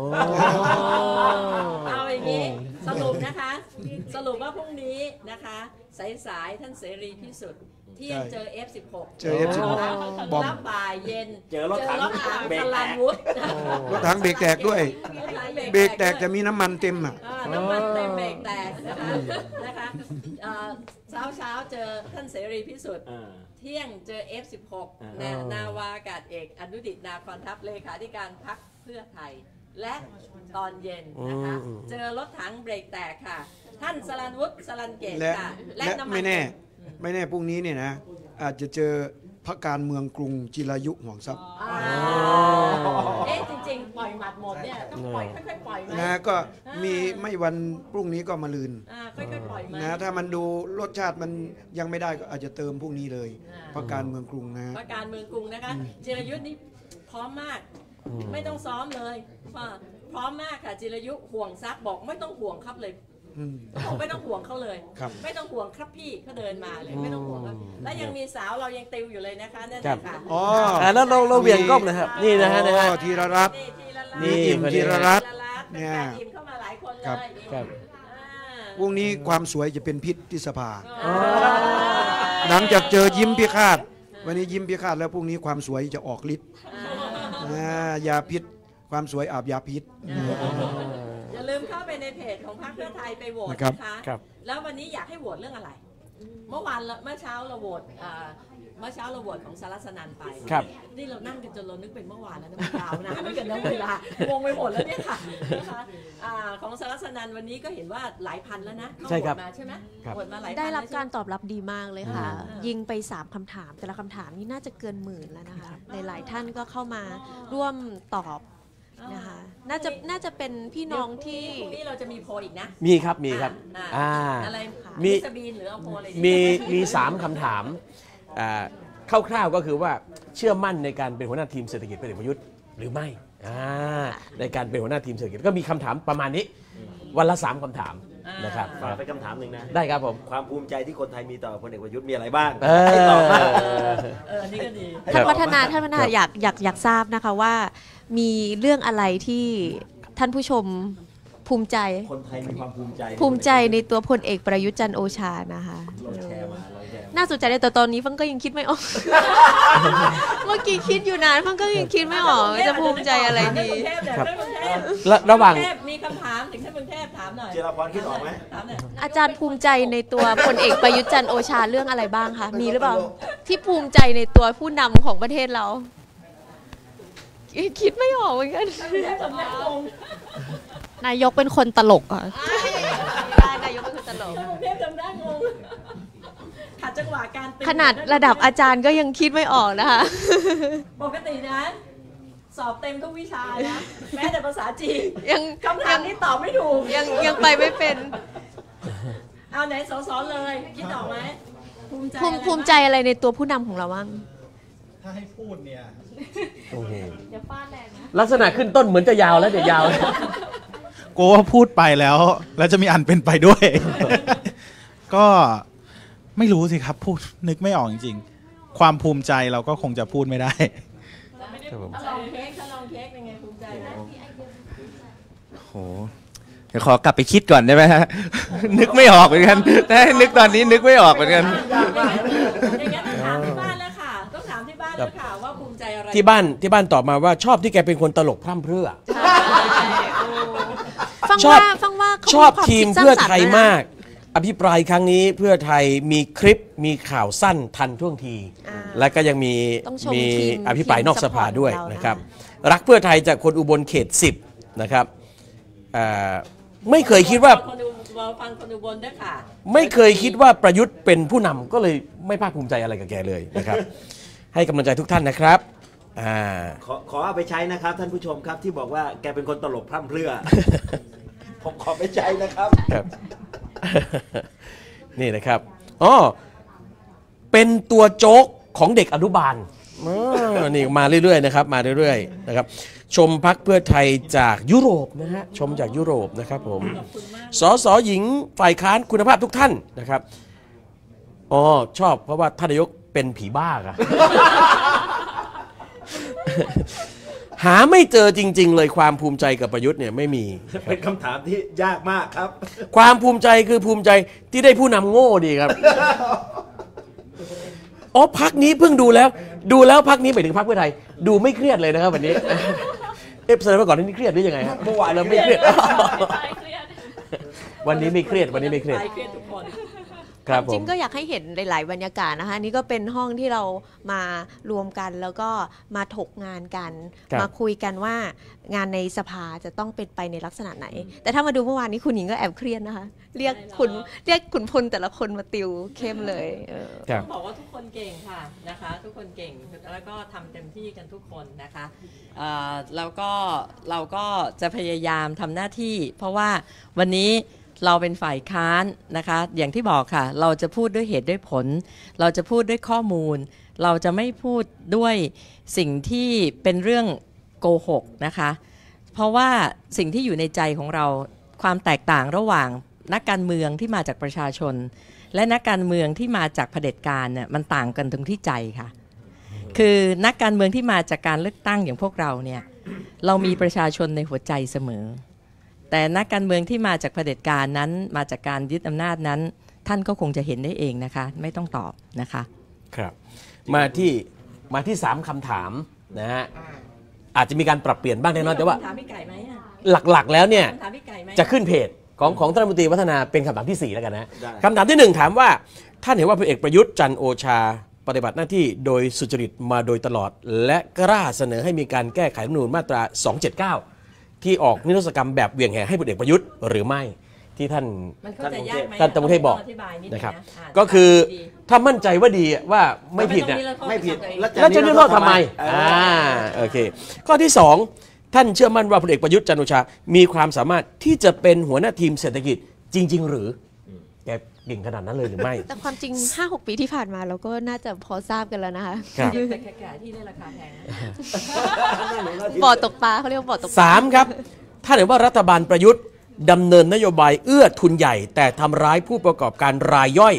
เอาอย่างนี้สรุปนะคะ สรุปว่าพรุ่งนี้นะคะสายสายๆท่านเสรีพิสุทธิ์เที่ยงเจอ เอฟ สิบหกเจอ เอฟ สิบหก บอมรับบ่ายเย็นเจอรถถังรถถังเบรสกแตลันกวุฒรถถังเบรกแตกด้วย เบรกแตกจะมีน้ำมันเต็มอ่ะอ่าน้ำมันเต็มเบรกแตกนะคะนะคะเอ่อเช้าเช้าๆเจอท่านเสรีพิสุทธิ์อ่าเที่ยงเจอ เอฟ สิบหกอ่านะนาวากาศเอกอนุดิตนาคอนทัพเลขาธิการพรรคเพื่อไทย และตอนเย็นนะคะอืมเจอรถถังเบรกแตกค่ะ ท่านสลันวุฒิสลันเกตและค่ะและน้ำมันไม่แน่ ไม่แน่พรุ่งนี้เนี่ยนะ อาจจะเจอพระการเมืองกรุงจิรายุห่วงทรัพย์อ่าเอ๊ะจริงๆ ปล่อยหมัดหมดเนี่ยต้องปล่อยค่อยๆปล่อยไหมนะก็มีไม่วันพรุ่งนี้ก็มาลืนอ่าค่อยๆปล่อยไหมนะถ้ามันดูรสชาติมันยังไม่ได้ก็อาจจะเติมพรุ่งนี้เลยอ่าพระการเมืองกรุงนะว่าการเมืองกรุงนะคะจิรยุทธ์นี่พร้อมมาก ไม่ต้องซ้อมเลยว่าพร้อมมากค่ะจิรยุทธ์ห่วงทรัพย์บอกไม่ต้องห่วงครับเลยอืมบอกไม่ต้องห่วงเขาเลยครับไม่ต้องห่วงครับพี่เขาเดินมาเลยไม่ต้องห่วงเขาและยังมีสาวเรายังติวอยู่เลยนะคะนั่นครับค่ะอ๋ออ่าแล้วเราเราเวียนกล้องนะครับ นี่นะฮะนะฮะอ๋อธีรรัตน์นี่ทีละนี่อิ่มพอดีธีรรัตน์ทีละรัตน์เนี่ยเป็นการอิ่มเข้ามาหลายคนเลยครับครับอ่าพรุ่งนี้ความสวยจะเป็นพิษที่สภาอ๋อหลังจากเจอยิ้มพิฆาตวันนี้ยิ้มพิฆาตแล้วพรุ่งนี้ความสวยจะออกฤทธิ์อ่ายาพิษความสวยอาบยาพิษอย่าลืมเข้าไปในเพจของพรรคเพื่อไทยไปโหวตนะครับนะคะครับแล้ววันนี้อยากให้โหวตเรื่องอะไร เมื่อวานเราเมื่อเช้าเราโหวตอ่าเมื่อเช้าเราโหวตของสารสนันไปครับนี่เรานั่งกันจนเรานึกเป็นเมื่อวานแล้วนะมันยาวนานเหมือนกันนะเวลางงไปหมดแล้วเนี่ยค่ะนะคะอ่าของสารสนันวันนี้ก็เห็นว่าหลายพันแล้วนะเข้าใช่โหวครับตมาใช่ไหมครับโหวตมาหลายพันได้รับแล้วใช่หมการตอบรับดีมากเลยค่ะอืมยิงไปสามคำถาม แต่ละคำถามนี่น่าจะเกินหมื่นแล้วนะคะ หลายๆท่านก็เข้ามาร่วมตอบนะคะ น่าจะน่าจะเป็นพี่น้องที่พรุ่งนี้เราจะมีโพลอีกนะมีครับมีครับอ่าอ่าอะไรมีมิสบีนหรือเอาโพลอะไรดีมีมีสามคำถามอ่าคร่าวๆก็คือว่าเชื่อมั่นในการเป็นหัวหน้าทีมเศรษฐกิจพลเอกประยุทธ์หรือไม่อ่าในการเป็นหัวหน้าทีมเศรษฐกิจก็มีคำถามประมาณนี้ วันละสามคำถามนะครับฝากไปคำถามหนึ่งนะได้ครับผมความภูมิใจที่คนไทยมีต่อพลเอกประยุทธ์มีอะไรบ้างเอให้ตอบมาอเอออันนี่ก็ดีท่านวัฒนาครับท่านวัฒนาอยากอยากอยากทราบนะคะว่า มีเรื่องอะไรที่ท่านผู้ชมพภูมิใจคนไทยมีความภูมิใจภูมิใจในตัวพลเอกประยุทธ์จันทร์โอชานะคะน่าสนใจเลยแต่ตอนนี้ฟังก็ยังคิดไม่ออก เมื่อกี้คิดอยู่นานฟังก็ยังคิดไม่ออกจะภูมิใจอะไรดีครับและระหว่างมีคำถามถึงท่านกรุงเทพถามหน่อยเจรพรคิดออกไหมถามหน่อยอาจารย์ภูมิใจในตัวพลเอกประยุทธ์จันทร์โอชาเรื่องอะไรบ้างคะมีหรือเปล่าที่ภูมิใจในตัวผู้นำของประเทศเรา คิดไม่ออกเหมือนกันนายกเป็นคนตลกอ่ะนายกเป็นคนตลกกรุงเทพจำได้งงขัดจังหวะการตีขนาดระดับอาจารย์ก็ยังคิดไม่ออกนะคะปกตินะ สอบเต็มทุกวิชานะแม้แต่ภาษาจีนยังคำถามนี้ตอบไม่ถูกยังยังไปไม่เป็นเอาไหนสอสอเลยคิดออกไหมภูมิใจภูมิภูมิใจอะไรในตัวผู้นำของเราบ้างถ้าให้พูดเนี่ยโอ้โหอย่าฟาดแรงนะลักษณะขึ้นต้นเหมือนจะยาวแล้วเดี๋ยวยาวกลัวว่าพูดไปแล้ว แล้วจะมีอันเป็นไปด้วย ก็ไม่รู้สิครับ พูดนึกไม่ออกจริงๆ ความภูมิใจเราก็คงจะพูดไม่ได้ถ้าลองเค้กถ้าลองเค้กเป็นไงภูมิใจไหมโหเดี๋ยวขอกลับไปคิดก่อนได้ไหมฮะ นึกไม่ออกเหมือนกันถ้าให้นึกตอนนี้นึกไม่ออกเหมือนกันอย่างงั้นต้องถามที่บ้านแล้วค่ะต้องถามที่บ้านแล้วค่ะว่าภูมิใจอะไรที่บ้านที่บ้านตอบมาว่าชอบที่แกเป็นคนตลกพร่ำเพรื่อฟังชอบว่าฟังว่าเขาชอบควาทีมคิดสร้างเพื่อสรรค์ไทยนะมาก อภิปรายครั้งนี้เพื่อไทยมีคลิปมีข่าวสั้นทันท่วงทีอ่าและก็ยังมีต้องชมมีทีมอภิปรายนอกสภาด้วยทีม support นะครับของเรารักเพื่อไทยจากคนอุบลเขตสิบนะครับอ่าไม่เคยคิดว่าคนดูมาฟังคนดูบนด้วยค่ะไม่เคยคิดว่าประยุทธ์เป็นผู้นำก็เลยไม่ภาคภูมิใจอะไรกับแกเลยนะครับ ให้กำลังใจทุกท่านนะครับอ่าขอขอเอาไปใช้นะครับท่านผู้ชมครับที่บอกว่าแกเป็นคนตลกพร่ำเพรื่อ ผมขอไปใช้นะครับครับ นี่นะครับอ๋อเป็นตัวโจ๊กของเด็กอนุบาลอ๋อนี่มาเรื่อยๆนะครับมาเรื่อยๆนะครับชมพักเพื่อไทยจากยุโรปนะฮะชมจากยุโรปนะครับผมสสหญิงฝ่ายค้านคุณภาพทุกท่านนะครับอ๋อชอบเพราะว่าท่านนายกเป็นผีบ้าอะ หาไม่เจอจริงๆเลยความภูมิใจกับประยุทธ์เนี่ยไม่มีเป็นคำถามที่ยากมากครับความภูมิใจคือภูมิใจที่ได้ผู้นำโง่ดีครับ อ๋อพักนี้เพิ่งดูแล้ว ดูแล้วพักนี้ไปถึงพักเพื่อไทย ดูไม่เครียดเลยนะครับวันนี้ เอฟแสดงว่าก่อนนี้เครียดหรือยังไงครับเมื่อวานเราไม่เครียด วันนี้ไม่เครียดวันนี้ไม่เครียดเครียดทุกคนครับผจริมงก็อยากให้เห็นหลายๆบรรยากาศนะคะนี่ก็เป็นห้องที่เรามารวมกันแล้วก็มาถกงานกันครับมาคุยกันว่างานในสภาจะต้องเป็นไปในลักษณะไหน แต่ถ้ามาดูเมื่อวานนี้คุณหญิงก็แอบเครียดนะคะเรียกคุณเรียกขุนพลแต่ละคนมาติวเข้มเลยเออครับบอกว่าทุกคนเก่งค่ะนะคะ ทุกคนเก่งแล้วก็ทำเต็มที่กันทุกคนนะคะเอ่อแล้วก็เราก็จะพยายามทำหน้าที่ เพราะว่าวันนี้เราเป็นฝ่ายค้านนะคะอย่างที่บอกค่ะเราจะพูดด้วยเหตุด้วยผล เราจะพูดด้วยข้อมูล เราจะไม่พูดด้วยสิ่งที่เป็นเรื่องโกหกนะคะเพราะว่าสิ่งที่อยู่ในใจของเราความแตกต่างระหว่างนักการเมืองที่มาจากประชาชน และนักการเมืองที่มาจากเผด็จการเนี่ยมันต่างกันตรงที่ใจค่ะคือนักการเมืองที่มาจากการเลือกตั้งอย่างพวกเราเนี่ยเรามีประชาชนในหัวใจเสมอแต่นักการเมืองที่มาจากเผด็จการนั้นมาจากการยึดอำนาจนั้นท่านก็คงจะเห็นได้เองนะคะไม่ต้องตอบนะคะครับมาที่มาที่สามคำถามนะฮะอาจจะมีการปรับเปลี่ยนบ้างแน่นอนแต่ว่าถามพี่ไก่ไหมอะหลักๆแล้วเนี่ยถามพี่ไก่ไหมจะขึ้นเพจของของท่านรัฐมนตรีวัฒนาเป็นคำถามที่สี่แล้วกันนะได้คำถามที่หนึ่งถามว่าท่านเห็นว่าพลเอกประยุทธ์จันทร์โอชาปฏิบัติหน้าที่โดยสุจริตมาโดยตลอด และกล้าเสนอให้มีการแก้ไขรัฐธรรมนูญมาตราสองเจ็ดเก้าที่ออกนิรโทษกรรมแบบเหวี่ยงแหให้พลเอกประยุทธ์หรือไม่ที่ท่านมันเข้าใจยากไหมท่านตมเทพบอกอธิบายนิดนึงนะครับอ่าก็คือดีถ้ามั่นใจว่าดีว่าไม่ผิดเนี่ยไม่ผิดแล้วจะนิรโทษทำไมอ่าโอเคข้อที่สองท่านเชื่อมั่นว่าพลเอกประยุทธ์จันทร์โอชามีความสามารถที่จะเป็นหัวหน้าทีมเศรษฐกิจจริง ๆ หรือแกเก่งขนาดนั้นเลยหรือไม่แต่ความจริง ห้าหก ปีที่ผ่านมาเราก็น่าจะพอทราบกันแล้วนะคะครับแต่แก่ๆที่ได้ราคาแพงนะบ่อตกปลาเขาเรียกว่าบ่อตกปลาสามครับถ้าเห็นว่ารัฐบาลประยุทธ์ดำเนินนโยบายเอื้อทุนใหญ่ แต่ทำร้ายผู้ประกอบการรายย่อย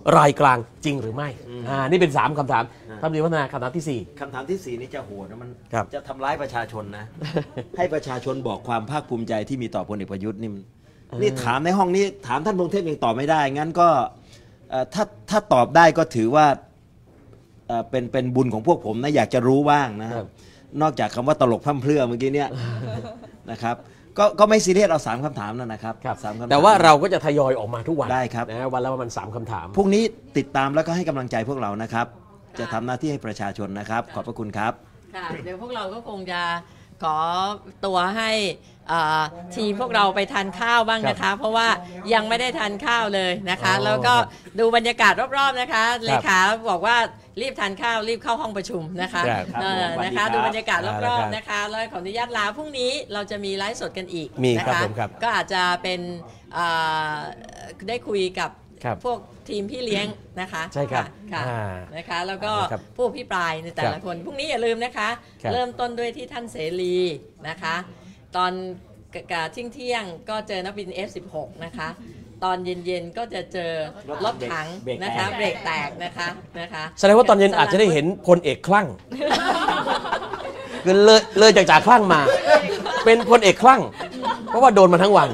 รายกลางจริงหรือไม่อ่านี่เป็นสามคำถามอ่าท่านดีวัฒนาคำถามที่สี่คำถามที่สี่นี่จะโหดนะมันครับจะทำร้ายประชาชนนะ ให้ประชาชนบอกความภาคภูมิใจที่มีต่อพลเอกประยุทธ์นี่มันนี่ถามในห้องนี้ถามท่านพงเทพยังตอบไม่ได้งั้นก็เอ่อถ้าถ้าตอบได้ก็ถือว่าเอ่อเป็นเป็นบุญของพวกผมนะอยากจะรู้บ้างนะครับนอกจากคำว่าตลกพร่ำเพรื่อเมื่อกี้เนี่ยนะครับก็ก็ไม่ซีเรียสเอาสามคำถามนั่นนะครับครับสามคำถมแต่ว่าเราก็จะทยอยออกมาทุกวันได้ครับนะวันละประมาณสามคำถามพรุ่งนี้ติดตามแล้วก็ให้กำลังใจพวกเรานะครับ จะทำหน้าที่ให้ประชาชนนะครับ ขอบพระคุณครับค่ะเดี๋ยวพวกเราก็คงจะขอตัวให้อ่าทีมพวกเราไปทานข้าวบ้างนะคะ เพราะว่ายังไม่ได้ทานข้าวเลยนะคะอ๋อแล้วก็ครับดูบรรยากาศรอบๆนะคะเลขาบอกว่ารีบทานข้าวรีบเข้าห้องประชุมนะคะครับเออครับผมนะคะสวัสดีครับดูบรรยากาศเอารละอบครับๆนะคะแล้วขออนุญาตลาพรุ่งนี้เราจะมีไลฟ์สดกันอีกมีนะครับ คะผมครับก็อาจจะเป็นอ่าได้คุยกับครับพวกทีมพี่เลี้ยงนะคะใช่ครับค่ะอ่านะคะแล้วก็ครับผู้อภิปรายในแต่ครัละบคนพรุ่งนี้อย่าลืมนะคะครับเริ่มต้นด้วยที่ท่านเสรีนะคะ ตอนกะทิ้งเที่ยงๆก็เจอนักบิน เอฟ สิบหก นะคะ ตอนเย็นๆก็จะเจอรถถังเบรกแตกนะคะเบรกแตกนะคะนะคะแสดงว่าตอนเย็นอาจจะได้เห็นพลเอกคลั่งคือเลยเลยจากจ่าคลั่งมา เป็นพลเอกคลั่ง เพราะว่าโดนมาทั้งวัน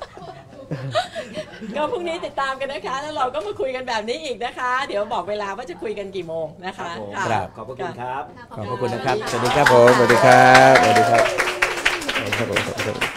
ก็พรุ่งนี้ติดตามกันนะคะ แล้วเราก็มาคุยกันแบบนี้อีกนะคะ เดี๋ยวบอกเวลาว่าจะคุยกันกี่โมงนะคะะครับขอบพระคุณครับขอบพระคุณนะครับ สวัสดีครับผมสวัสดีครับสวัสดีครับสวัสดีครับผม